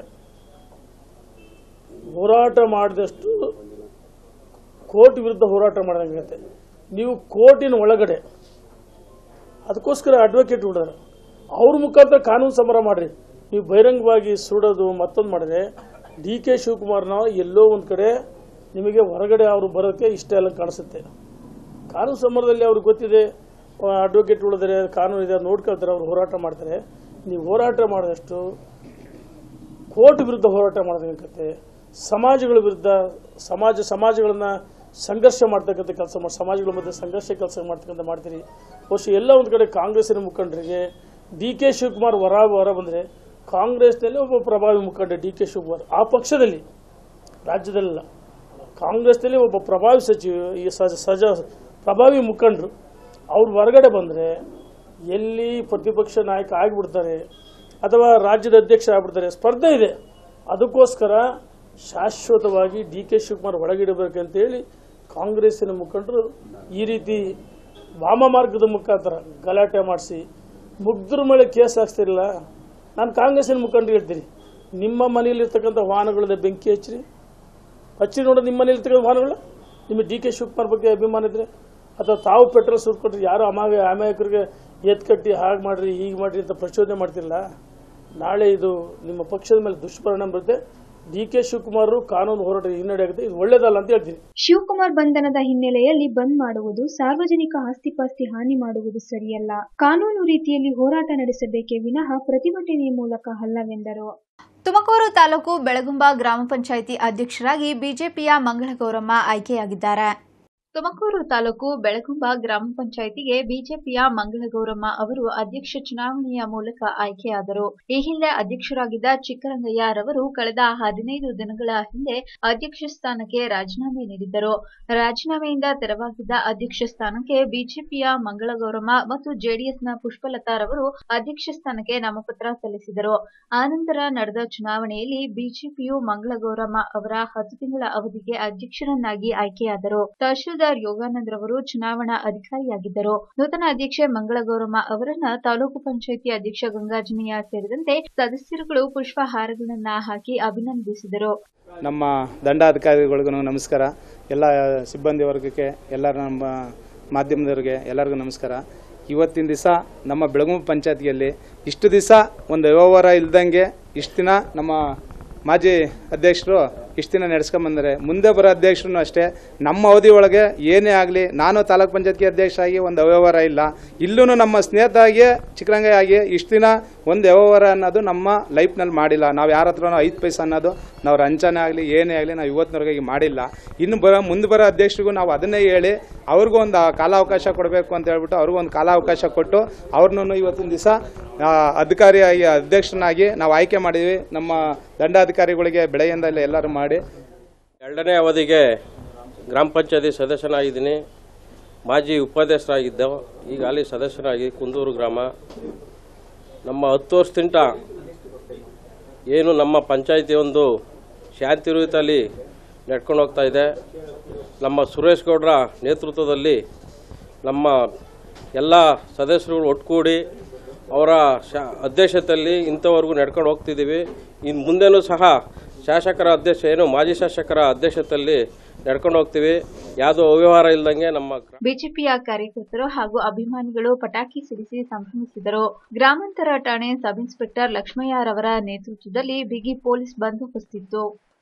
S7: ಹೋರಾಟ ಮಾಡಿದಷ್ಟು ಕೋರ್ಟ್ ವಿರುದ್ಧ ಹೋರಾಟ ಮಾಡಿದಂಗಾಗುತ್ತೆ. ನೀವು ಕೋರ್ಟಿನ ಒಳಗಡೆ ಅದಕ್ಕೋಸ್ಕರ ಅಡ್ವೊಕೇಟ್ ಹುಡ್ದಾರೆ, ಅವ್ರ ಮುಖಾಂತರ ಕಾನೂನು ಸಮರ ಮಾಡಿರಿ. ನೀವು ಬಹಿರಂಗವಾಗಿ ಸುಡೋದು ಮತ್ತೊಂದು ಮಾಡಿದ್ರೆ ಡಿ ಕೆ ಶಿವಕುಮಾರ್ನ ಎಲ್ಲೋ ಒಂದು ಕಡೆ ನಿಮಗೆ ಹೊರಗಡೆ ಅವರು ಬರೋಕ್ಕೆ ಇಷ್ಟ ಎಲ್ಲ ಕಾಣಿಸುತ್ತೆ. ಕಾನೂನು ಸಮರದಲ್ಲಿ ಅವ್ರಿಗೆ ಗೊತ್ತಿದೆ, ಅಡ್ವೊಕೇಟ್ ಉಳಿದರೆ ಕಾನೂನು ಇದೆ, ನೋಡ್ಕೊಳ್ತಾರೆ, ಅವ್ರು ಹೋರಾಟ ಮಾಡ್ತಾರೆ. ನೀವು ಹೋರಾಟ ಮಾಡಿದಷ್ಟು ಕೋರ್ಟ್ ವಿರುದ್ಧ ಹೋರಾಟ ಮಾಡೋದಕ್ಕೆ, ಸಮಾಜಗಳ ವಿರುದ್ಧ ಸಮಾಜ ಸಮಾಜಗಳನ್ನು ಸಂಘರ್ಷ ಮಾಡ್ತಕ್ಕಂಥ ಕೆಲಸ ಮಾಡಿ, ಸಮಾಜಗಳ ಮಧ್ಯೆ ಸಂಘರ್ಷ ಕೆಲಸ ಮಾಡ್ತಕ್ಕಂಥ ಮಾಡ್ತೀರಿ. ಬಹುಶಃ ಎಲ್ಲ ಒಂದು ಕಡೆ ಕಾಂಗ್ರೆಸ್ಸಿನ ಮುಖಂಡರಿಗೆ ಡಿ ಕೆ ಶಿವಕುಮಾರ್ ಹೊರ ಹೊರ ಬಂದರೆ, ಕಾಂಗ್ರೆಸ್ನಲ್ಲಿ ಒಬ್ಬ ಪ್ರಭಾವಿ ಮುಖಂಡ ಡಿ ಕೆ ಶಿವಕುಮಾರ್, ಆ ಪಕ್ಷದಲ್ಲಿ ರಾಜ್ಯದಲ್ಲ ಕಾಂಗ್ರೆಸ್ನಲ್ಲಿ ಒಬ್ಬ ಪ್ರಭಾವಿ ಸಚಿವ ಈ ಸಜ ಸಜ ಪ್ರಭಾವಿ ಮುಖಂಡರು ಅವ್ರು ಹೊರಗಡೆ ಬಂದರೆ ಎಲ್ಲಿ ಪ್ರತಿಪಕ್ಷ ನಾಯಕ ಆಗಿಬಿಡ್ತಾರೆ ಅಥವಾ ರಾಜ್ಯದ ಅಧ್ಯಕ್ಷ ಆಗಿಬಿಡ್ತಾರೆ, ಸ್ಪರ್ಧೆ ಇದೆ. ಅದಕ್ಕೋಸ್ಕರ ಶಾಶ್ವತವಾಗಿ ಡಿ ಕೆ ಶಿವಕುಮಾರ್ ಒಳಗಿಡಬೇಕಂತೇಳಿ ಕಾಂಗ್ರೆಸ್ಸಿನ ಮುಖಂಡರು ಈ ರೀತಿ ವಾಮ ಮಾರ್ಗದ ಮುಖಾಂತರ ಗಲಾಟೆ ಮಾಡಿಸಿ ಮುಗ್ಧರ ಮೇಲೆ ಕೇಸ್ ಹಾಕ್ತಿರಲಿಲ್ಲ. ನಾನು ಕಾಂಗ್ರೆಸ್ಸಿನ ಮುಖಂಡರು ಹೇಳ್ತೀನಿ, ನಿಮ್ಮ ಮನೆಯಲ್ಲಿರ್ತಕ್ಕಂಥ ವಾಹನಗಳನ್ನ ಬೆಂಕಿ ಹಚ್ಚಿರಿ, ಹಚ್ಚಿ ನೋಡೋದು ನಿಮ್ಮ ಮನೆಯಲ್ಲಿರ್ತಕ್ಕಂಥ ವಾಹನಗಳ. ನಿಮಗೆ ಡಿ ಕೆ ಶಿವಕುಮಾರ್ ಬಗ್ಗೆ ಅಭಿಮಾನ ಇದ್ರೆ ಅಥವಾ ತಾವು ಪೆಟ್ರೋಲ್ ಸುರ್ಕೊಟ್ರಿ, ಯಾರು ಅಮಾಗ ಅಮಾಯಕರಿಗೆ ಎತ್ ಕಟ್ಟಿ ಹಾಗೆ ಮಾಡಿರಿ ಹೀಗೆ ಮಾಡಿರಿ ಅಂತ ಪ್ರಚೋದನೆ ಮಾಡ್ತಿರಲ್ಲ, ನಾಳೆ ಇದು ನಿಮ್ಮ ಪಕ್ಷದ ಮೇಲೆ ದುಷ್ಪರಿಣಾಮ ಬರುತ್ತೆ. ಡಿ ಕೆ ಶಿವಕುಮಾರ್ ಕಾನೂನು ಹೋರಾಟ ಹಿನ್ನಡೆಯಾಗುತ್ತೆ, ಇದು ಒಳ್ಳೇದಲ್ಲ ಅಂತ ಹೇಳ್ತೀನಿ.
S8: ಶಿವಕುಮಾರ್ ಬಂಧನದ ಹಿನ್ನೆಲೆಯಲ್ಲಿ ಬಂದ್ ಮಾಡುವುದು, ಸಾರ್ವಜನಿಕ ಆಸ್ತಿಪಾಸ್ತಿ ಹಾನಿ ಮಾಡುವುದು ಸರಿಯಲ್ಲ. ಕಾನೂನು ರೀತಿಯಲ್ಲಿ ಹೋರಾಟ ನಡೆಸಬೇಕೇ ವಿನಃ ಪ್ರತಿಭಟನೆಯ ಮೂಲಕ ಅಲ್ಲವೆಂದರು.
S1: ತುಮಕೂರು ತಾಲೂಕು ಬೆಳಗುಂಬ ಗ್ರಾಮ ಪಂಚಾಯಿತಿ ಅಧ್ಯಕ್ಷರಾಗಿ ಬಿಜೆಪಿಯ ಮಂಗಳಗೌರಮ್ಮ ಆಯ್ಕೆಯಾಗಿದ್ದಾರೆ. ತುಮಕೂರು ತಾಲೂಕು ಬೆಳಗುಂಬ ಗ್ರಾಮ ಪಂಚಾಯಿತಿಗೆ ಬಿಜೆಪಿಯ ಮಂಗಳಗೌರಮ್ಮ ಅವರು ಅಧ್ಯಕ್ಷ ಚುನಾವಣೆಯ ಮೂಲಕ ಆಯ್ಕೆಯಾದರು. ಈ ಹಿಂದೆ ಅಧ್ಯಕ್ಷರಾಗಿದ್ದ ಚಿಕ್ಕರಂಗಯ್ಯರವರು ಕಳೆದ ಹದಿನೈದು ದಿನಗಳ ಹಿಂದೆ ಅಧ್ಯಕ್ಷ ಸ್ಥಾನಕ್ಕೆ ರಾಜೀನಾಮೆ ನೀಡಿದ್ದರು. ರಾಜೀನಾಮೆಯಿಂದ ತೆರವಾಗಿದ್ದ ಅಧ್ಯಕ್ಷ ಸ್ಥಾನಕ್ಕೆ ಬಿಜೆಪಿಯ ಮಂಗಳಗೌರಮ್ಮ ಮತ್ತು ಜೆಡಿಎಸ್ನ ಪುಷ್ಪಲತಾರವರು ಅಧ್ಯಕ್ಷ ಸ್ಥಾನಕ್ಕೆ ನಾಮಪತ್ರ ಸಲ್ಲಿಸಿದರು. ಆನಂತರ ನಡೆದ ಚುನಾವಣೆಯಲ್ಲಿ ಬಿಜೆಪಿಯು ಮಂಗಳಗೌರಮ್ಮ ಅವರ ಹತ್ತು ತಿಂಗಳ ಅವಧಿಗೆ ಅಧ್ಯಕ್ಷರನ್ನಾಗಿ ಆಯ್ಕೆಯಾದರು. ತಹಶೀಲ್ದಾರ್ ಯೋಗಾನಂದ್ರವರು ಚುನಾವಣಾ ಅಧಿಕಾರಿಯಾಗಿದ್ದರು. ನೂತನ ಅಧ್ಯಕ್ಷೆ ಮಂಗಳಗೌರಮ್ಮ ಅವರನ್ನ ತಾಲೂಕು ಪಂಚಾಯಿತಿ ಅಧ್ಯಕ್ಷ ಗಂಗಾಜನಯ್ಯ ಸೇರಿದಂತೆ ಸದಸ್ಯರುಗಳು ಪುಷ್ಪಹಾರಗಳನ್ನ ಹಾಕಿ ಅಭಿನಂದಿಸಿದರು.
S5: ನಮ್ಮ ದಂಡಾಧಿಕಾರಿಗಳಿಗೂ ನಮಸ್ಕಾರ. ಎಲ್ಲ ಸಿಬ್ಬಂದಿ ವರ್ಗಕ್ಕೆ, ಎಲ್ಲರ ನಮ್ಮ ಮಾಧ್ಯಮದವರಿಗೆ ಎಲ್ಲರಿಗೂ ನಮಸ್ಕಾರ. ಇವತ್ತಿನ ದಿವಸ ನಮ್ಮ ಬೆಳಗುಂಬ ಪಂಚಾಯತಿಯಲ್ಲಿ ಇಷ್ಟು ದಿವಸ ಒಂದು ವ್ಯವಹಾರ ಇಲ್ದಂಗೆ ಇಷ್ಟು ದಿನ ನಮ್ಮ ಮಾಜಿ ಅಧ್ಯಕ್ಷರು ಇಷ್ಟು ದಿನ ನಡೆಸ್ಕೊಂಬಂದರೆ, ಮುಂದೆ ಬರೋ ಅಧ್ಯಕ್ಷರು ಅಷ್ಟೇ ನಮ್ಮ ಅವಧಿ ಒಳಗೆ ಏನೇ ಆಗಲಿ, ನಾನು ತಾಲೂಕ್ ಪಂಚಾಯತ್ಗೆ ಅಧ್ಯಕ್ಷ ಆಗಿ ಒಂದು ಅವ್ಯವಹಾರ ಇಲ್ಲ, ಇಲ್ಲೂ ನಮ್ಮ ಸ್ನೇಹಿತ ಆಗಿ ಚಿಕ್ಕರಂಗಯ್ಯ ಆಗಿ ಇಷ್ಟು ದಿನ ಒಂದು ವ್ಯವಹಾರ ಅನ್ನೋದು ನಮ್ಮ ಲೈಫ್ನಲ್ಲಿ ಮಾಡಿಲ್ಲ. ನಾವು ಯಾರ ಹತ್ರನೂ ಐದು ಪೈಸೆ ಅನ್ನೋದು ನಾವು ರಂಚನೆ ಆಗಲಿ ಏನೇ ಆಗಲಿ ನಾವು ಇವತ್ತಿನವರೆಗೆ ಮಾಡಿಲ್ಲ. ಇನ್ನು ಬರೋ ಮುಂದೆ ಬರೋ ಅಧ್ಯಕ್ಷರಿಗೂ ನಾವು ಅದನ್ನೇ ಹೇಳಿ ಅವ್ರಿಗೂ ಒಂದು ಕಾಲಾವಕಾಶ ಕೊಡಬೇಕು ಅಂತ ಹೇಳ್ಬಿಟ್ಟು ಅವ್ರಿಗೂ ಒಂದು ಕಾಲಾವಕಾಶ ಕೊಟ್ಟು ಅವ್ರನ್ನೂ ಇವತ್ತಿನ ದಿವಸ ಅಧಿಕಾರಿಯಾಗಿ ಅಧ್ಯಕ್ಷನಾಗಿ ನಾವು ಆಯ್ಕೆ ಮಾಡಿದ್ವಿ. ನಮ್ಮ ದಂಡಾಧಿಕಾರಿಗಳಿಗೆ ಬೆಳೆಯಿಂದ ಎಲ್ಲರೂ ಮಾಡಿ
S9: ಎರಡನೇ ಅವಧಿಗೆ ಗ್ರಾಮ ಪಂಚಾಯತಿ ಸದಸ್ಯನಾಗಿದ್ದೀನಿ. ಮಾಜಿ ಉಪಾಧ್ಯಕ್ಷರಾಗಿದ್ದೆ, ಈಗ ಅಲ್ಲಿ ಸದಸ್ಯನಾಗಿ ಕುಂದೂರು ಗ್ರಾಮ. ನಮ್ಮ ಹತ್ತು ವರ್ಷದಿಂದ ಏನು ನಮ್ಮ ಪಂಚಾಯತಿ ಒಂದು ಶಾಂತಿಯುತದಲ್ಲಿ ನಡ್ಕೊಂಡು ಹೋಗ್ತಾ ಇದೆ. ನಮ್ಮ ಸುರೇಶ್ ಗೌಡ್ರ ನೇತೃತ್ವದಲ್ಲಿ ನಮ್ಮ ಎಲ್ಲ ಸದಸ್ಯರುಗಳು ಒಟ್ಟುಗೂಡಿ ಅವರ ಶಾ ಅಧ್ಯಕ್ಷತೆಯಲ್ಲಿ ಇಂಥವರೆಗೂ ನಡ್ಕೊಂಡು ಹೋಗ್ತಿದ್ದೀವಿ. ಇನ್ನು ಮುಂದೆನೂ ಸಹ ಶಾಸಕರ ಅಧ್ಯಕ್ಷ ಏನು ಮಾಜಿ ಶಾಸಕರ ಅಧ್ಯಕ್ಷತೆಯಲ್ಲಿ ನಡ್ಕೊಂಡು ಹೋಗ್ತೀವಿ. ಯಾವುದೋ ಅವ್ಯವಹಾರ ಇಲ್ದಂಗೆ ನಮ್ಮ
S1: ಬಿಜೆಪಿಯ ಕಾರ್ಯಕರ್ತರು ಹಾಗೂ ಅಭಿಮಾನಿಗಳು ಪಟಾಕಿ ಸಿಡಿಸಿ ಸಂಭ್ರಮಿಸಿದರು. ಗ್ರಾಮಾಂತರ ಠಾಣೆ ಸಬ್ ಇನ್ಸ್ಪೆಕ್ಟರ್ ಲಕ್ಷ್ಮಯ್ಯರವರ ನೇತೃತ್ವದಲ್ಲಿ ಬಿಗಿ ಪೊಲೀಸ್ ಬಂದೋಬಸ್ತಿತ್ತು.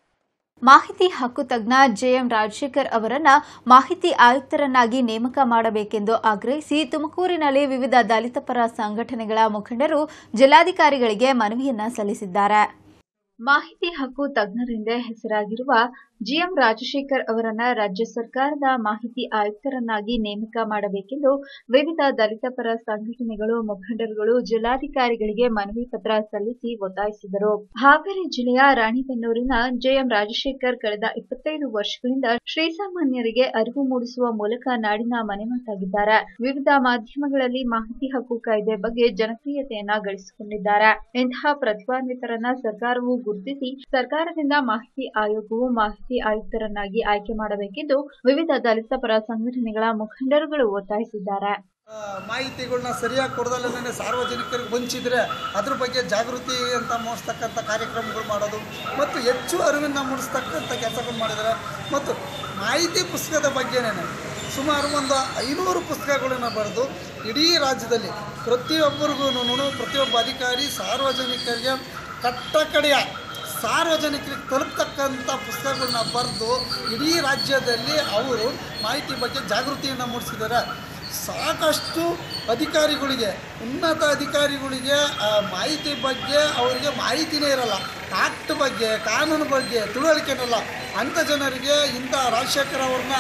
S1: ಮಾಹಿತಿ ಹಕ್ಕು ತಜ್ಞ ಜೆಎಂ ರಾಜಶೇಖರ್ ಅವರನ್ನ ಮಾಹಿತಿ ಆಯುಕ್ತರನ್ನಾಗಿ ನೇಮಕ ಮಾಡಬೇಕೆಂದು ಆಗ್ರಹಿಸಿ ತುಮಕೂರಿನಲ್ಲಿ ವಿವಿಧ ದಲಿತ ಪರ ಸಂಘಟನೆಗಳ ಮುಖಂಡರು ಜಿಲ್ಲಾಧಿಕಾರಿಗಳಿಗೆ ಮನವಿಯನ್ನ ಸಲ್ಲಿಸಿದ್ದಾರೆ. ಮಾಹಿತಿ ಹಕ್ಕು ತಜ್ಞರೆಂದೇ ಹೆಸರಾಗಿರುವ ಜಿಎಂ ರಾಜಶೇಖರ್ ಅವರನ್ನ ರಾಜ್ಯ ಸರ್ಕಾರದ ಮಾಹಿತಿ ಆಯುಕ್ತರನ್ನಾಗಿ ನೇಮಕ ಮಾಡಬೇಕೆಂದು ವಿವಿಧ ದಲಿತ ಪರ ಸಂಘಟನೆಗಳು ಮುಖಂಡರುಗಳು ಜಿಲ್ಲಾಧಿಕಾರಿಗಳಿಗೆ ಮನವಿ ಪತ್ರ ಸಲ್ಲಿಸಿ ಒತ್ತಾಯಿಸಿದರು. ಹಾವೇರಿ ಜಿಲ್ಲೆಯ ರಾಣಿಬೆನ್ನೂರಿನ ಜೆಎಂ ರಾಜಶೇಖರ್ ಕಳೆದ ಇಪ್ಪತ್ತೈದು ವರ್ಷಗಳಿಂದ ಶ್ರೀಸಾಮಾನ್ಯರಿಗೆ ಅರಿವು ಮೂಡಿಸುವ ಮೂಲಕ ನಾಡಿನ ಮನೆಮಾತಾಗಿದ್ದಾರೆ. ವಿವಿಧ ಮಾಧ್ಯಮಗಳಲ್ಲಿ ಮಾಹಿತಿ ಹಕ್ಕು ಕಾಯ್ದೆ ಬಗ್ಗೆ ಜನಪ್ರಿಯತೆಯನ್ನ ಗಳಿಸಿಕೊಂಡಿದ್ದಾರೆ. ಇಂತಹ ಪ್ರತಿಭಾನ್ವಿತರನ್ನ ಸರ್ಕಾರವು ಗುರುತಿಸಿ ಸರ್ಕಾರದಿಂದ ಮಾಹಿತಿ ಆಯೋಗವು ಮಾಹಿತಿ ಆಯುಕ್ತರನ್ನಾಗಿ ಆಯ್ಕೆ ಮಾಡಬೇಕೆಂದು ವಿವಿಧ ದಲಿತ ಪರ ಸಂಘಟನೆಗಳ ಮುಖಂಡರುಗಳು ಒತ್ತಾಯಿಸಿದ್ದಾರೆ.
S10: ಮಾಹಿತಿಗಳನ್ನ ಸರಿಯಾಗಿ ಕೊಡದಲ್ಲೇ ಸಾರ್ವಜನಿಕರಿಗೆ ವಂಚಿದ್ರೆ ಅದ್ರ ಬಗ್ಗೆ ಜಾಗೃತಿ ಅಂತ ಮೂಡಿಸ್ತಕ್ಕಂಥ ಕಾರ್ಯಕ್ರಮಗಳು ಮಾಡೋದು ಮತ್ತು ಹೆಚ್ಚು ಅರಿವನ್ನು ಮೂಡಿಸ್ತಕ್ಕಂಥ ಕೆಲಸಗಳು ಮಾಡಿದ್ದಾರೆ. ಮತ್ತು ಮಾಹಿತಿ ಪುಸ್ತಕದ ಬಗ್ಗೆನೇ ಸುಮಾರು ಒಂದು ಐನೂರು ಪುಸ್ತಕಗಳನ್ನು ಬರೆದು ಇಡೀ ರಾಜ್ಯದಲ್ಲಿ ಪ್ರತಿಯೊಬ್ಬರಿಗೂ ಪ್ರತಿಯೊಬ್ಬ ಅಧಿಕಾರಿ ಸಾರ್ವಜನಿಕರಿಗೆ ಕಟ್ಟಕಡೆಯ ಸಾರ್ವಜನಿಕರಿಗೆ ತಲುಪತಕ್ಕಂಥ ಪುಸ್ತಕಗಳನ್ನ ಬರೆದು ಇಡೀ ರಾಜ್ಯದಲ್ಲಿ ಅವರು ಮಾಹಿತಿ ಬಗ್ಗೆ ಜಾಗೃತಿಯನ್ನು ಮೂಡಿಸಿದ್ದಾರೆ. ಸಾಕಷ್ಟು ಅಧಿಕಾರಿಗಳಿಗೆ, ಉನ್ನತ ಅಧಿಕಾರಿಗಳಿಗೆ ಮಾಹಿತಿ ಬಗ್ಗೆ ಅವರಿಗೆ ಮಾಹಿತಿನೇ ಇರಲ್ಲ, ಆಕ್ಟ್ ಬಗ್ಗೆ ಕಾನೂನು ಬಗ್ಗೆ ತಿಳುವಳಿಕೆನಲ್ಲ. ಅಂಥ ಜನರಿಗೆ ಇಂಥ ರಾಜಶೇಖರ್ ಅವ್ರನ್ನ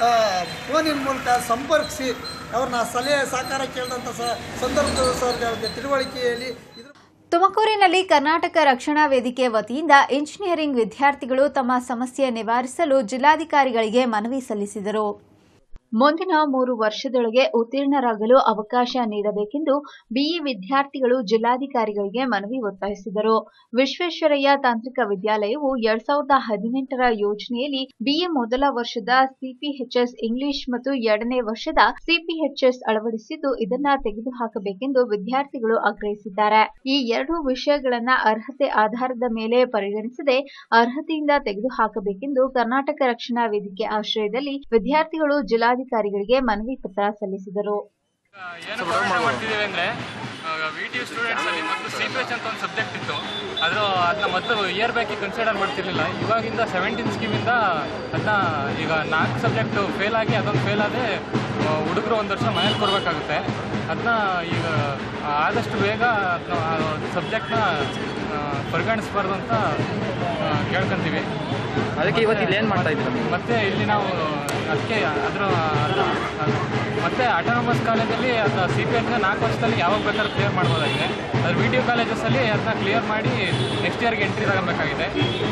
S10: ಫೋನಿನ ಮೂಲಕ ಸಂಪರ್ಕಿಸಿ ಅವ್ರನ್ನ ಸಲಹೆ ಸಹಕಾರ ಕೇಳಿದಂಥ ಸಂದರ್ಭದಲ್ಲಿ ಅವ್ರಿಗೆ ತಿಳುವಳಿಕೆಯಲ್ಲಿ
S1: ತುಮಕೂರಿನಲ್ಲಿ ಕರ್ನಾಟಕ ರಕ್ಷಣಾ ವೇದಿಕೆ ವತಿಯಿಂದ ಇಂಜಿನಿಯರಿಂಗ್ ವಿದ್ಯಾರ್ಥಿಗಳು ತಮ್ಮ ಸಮಸ್ಯೆ ನಿವಾರಿಸಲು ಜಿಲ್ಲಾಧಿಕಾರಿಗಳಿಗೆ ಮನವಿ ಸಲ್ಲಿಸಿದರು. ಮುಂದಿನ ಮೂರು ವರ್ಷದೊಳಗೆ ಉತ್ತೀರ್ಣರಾಗಲು ಅವಕಾಶ ನೀಡಬೇಕೆಂದು ಬಿಇ ವಿದ್ಯಾರ್ಥಿಗಳು ಜಿಲ್ಲಾಧಿಕಾರಿಗಳಿಗೆ ಮನವಿ ಒತ್ತಾಯಿಸಿದರು. ವಿಶ್ವೇಶ್ವರಯ್ಯ ತಾಂತ್ರಿಕ ವಿದ್ಯಾಲಯವು ಎರಡ್ ಸಾವಿರದ ಹದಿನೆಂಟರ ಯೋಜನೆಯಲ್ಲಿ ಬಿಎ ಮೊದಲ ವರ್ಷದ ಸಿಪಿಎಚ್ಎಸ್ ಇಂಗ್ಲಿಷ್ ಮತ್ತು ಎರಡನೇ ವರ್ಷದ ಸಿಪಿಎಚ್ಎಸ್ ಅಳವಡಿಸಿದ್ದು ಇದನ್ನ ತೆಗೆದುಹಾಕಬೇಕೆಂದು ವಿದ್ಯಾರ್ಥಿಗಳು ಆಗ್ರಹಿಸಿದ್ದಾರೆ. ಈ ಎರಡು ವಿಷಯಗಳನ್ನ ಅರ್ಹತೆ ಆಧಾರದ ಮೇಲೆ ಪರಿಗಣಿಸದೆ ಅರ್ಹತೆಯಿಂದ ತೆಗೆದುಹಾಕಬೇಕೆಂದು ಕರ್ನಾಟಕ ರಕ್ಷಣಾ ವೇದಿಕೆ ಆಶ್ರಯದಲ್ಲಿ ವಿದ್ಯಾರ್ಥಿಗಳು ಜಿಲ್ಲಾ ಅಧಿಕಾರಿಗಳಿಗೆ ಮನವಿ ಪತ್ರ ಸಲ್ಲಿಸಿದರು.
S11: ಏನು ಮಾಡ್ತಿದ್ದೇವೆ ಅಂದ್ರೆ ವಿಟಿ ಸ್ಟೂಡೆಂಟ್ಸ್ ಅಲ್ಲಿ ಮತ್ತು ಸಿಪಿಎಚ್ ಅಂತ ಒಂದು ಸಬ್ಜೆಕ್ಟ್ ಇತ್ತು. ಅದು ಅದನ್ನ ಮೊದಲು ಇಯರ್ ಬ್ಯಾಕಿ ಕನ್ಸಿಡರ್ ಮಾಡ್ತಿರ್ಲಿಲ್ಲ. ಇವಾಗಿಂದ ಸೆವೆಂಟೀನ್ ಸ್ಕೀಮಿಂದ ಅದನ್ನ ಈಗ ನಾಲ್ಕು ಸಬ್ಜೆಕ್ಟ್ ಫೇಲ್ ಆಗಿ ಅದೊಂದು ಫೇಲ್ ಆದ್ರೆ ಹುಡುಗರು ಒಂದು ವರ್ಷ ಮನೇಲಿ ಕೊಡಬೇಕಾಗುತ್ತೆ. ಅದನ್ನ ಈಗ ಆದಷ್ಟು ಬೇಗ ಅದನ್ನ ಸಬ್ಜೆಕ್ಟ್ನ ಪರಿಗಣಿಸಬಾರ್ದು ಅಂತ ಕೇಳ್ಕೊಂತೀವಿ.
S12: ಅದಕ್ಕೆ ಇವತ್ತು ಇಲ್ಲಿ ಏನು ಮಾಡ್ತಾ ಇದ್ದೀರಾ?
S11: ಮತ್ತೆ ಇಲ್ಲಿ ನಾವು ಅದಕ್ಕೆ ಅದರ ಮತ್ತೆ ಆಟೋನಮಸ್ ಕಾಲೇಜಲ್ಲಿ ಅದು ಸಿ ಪಿ ಎಚ್ನ ನಾಲ್ಕು ವರ್ಷದಲ್ಲಿ ಯಾವಾಗ ಬೇಕಾದ್ರೂ ಕ್ಲಿಯರ್ ಮಾಡ್ಬೋದಾಗಿದೆ. ಅದು ವಿ ಟಿ ಯು ಕಾಲೇಜಸಲ್ಲಿ ಅದನ್ನ ಕ್ಲಿಯರ್ ಮಾಡಿ ನೆಕ್ಸ್ಟ್ ಇಯರ್ಗೆ ಎಂಟ್ರಿ ತಗೋಬೇಕಾಗಿದೆ.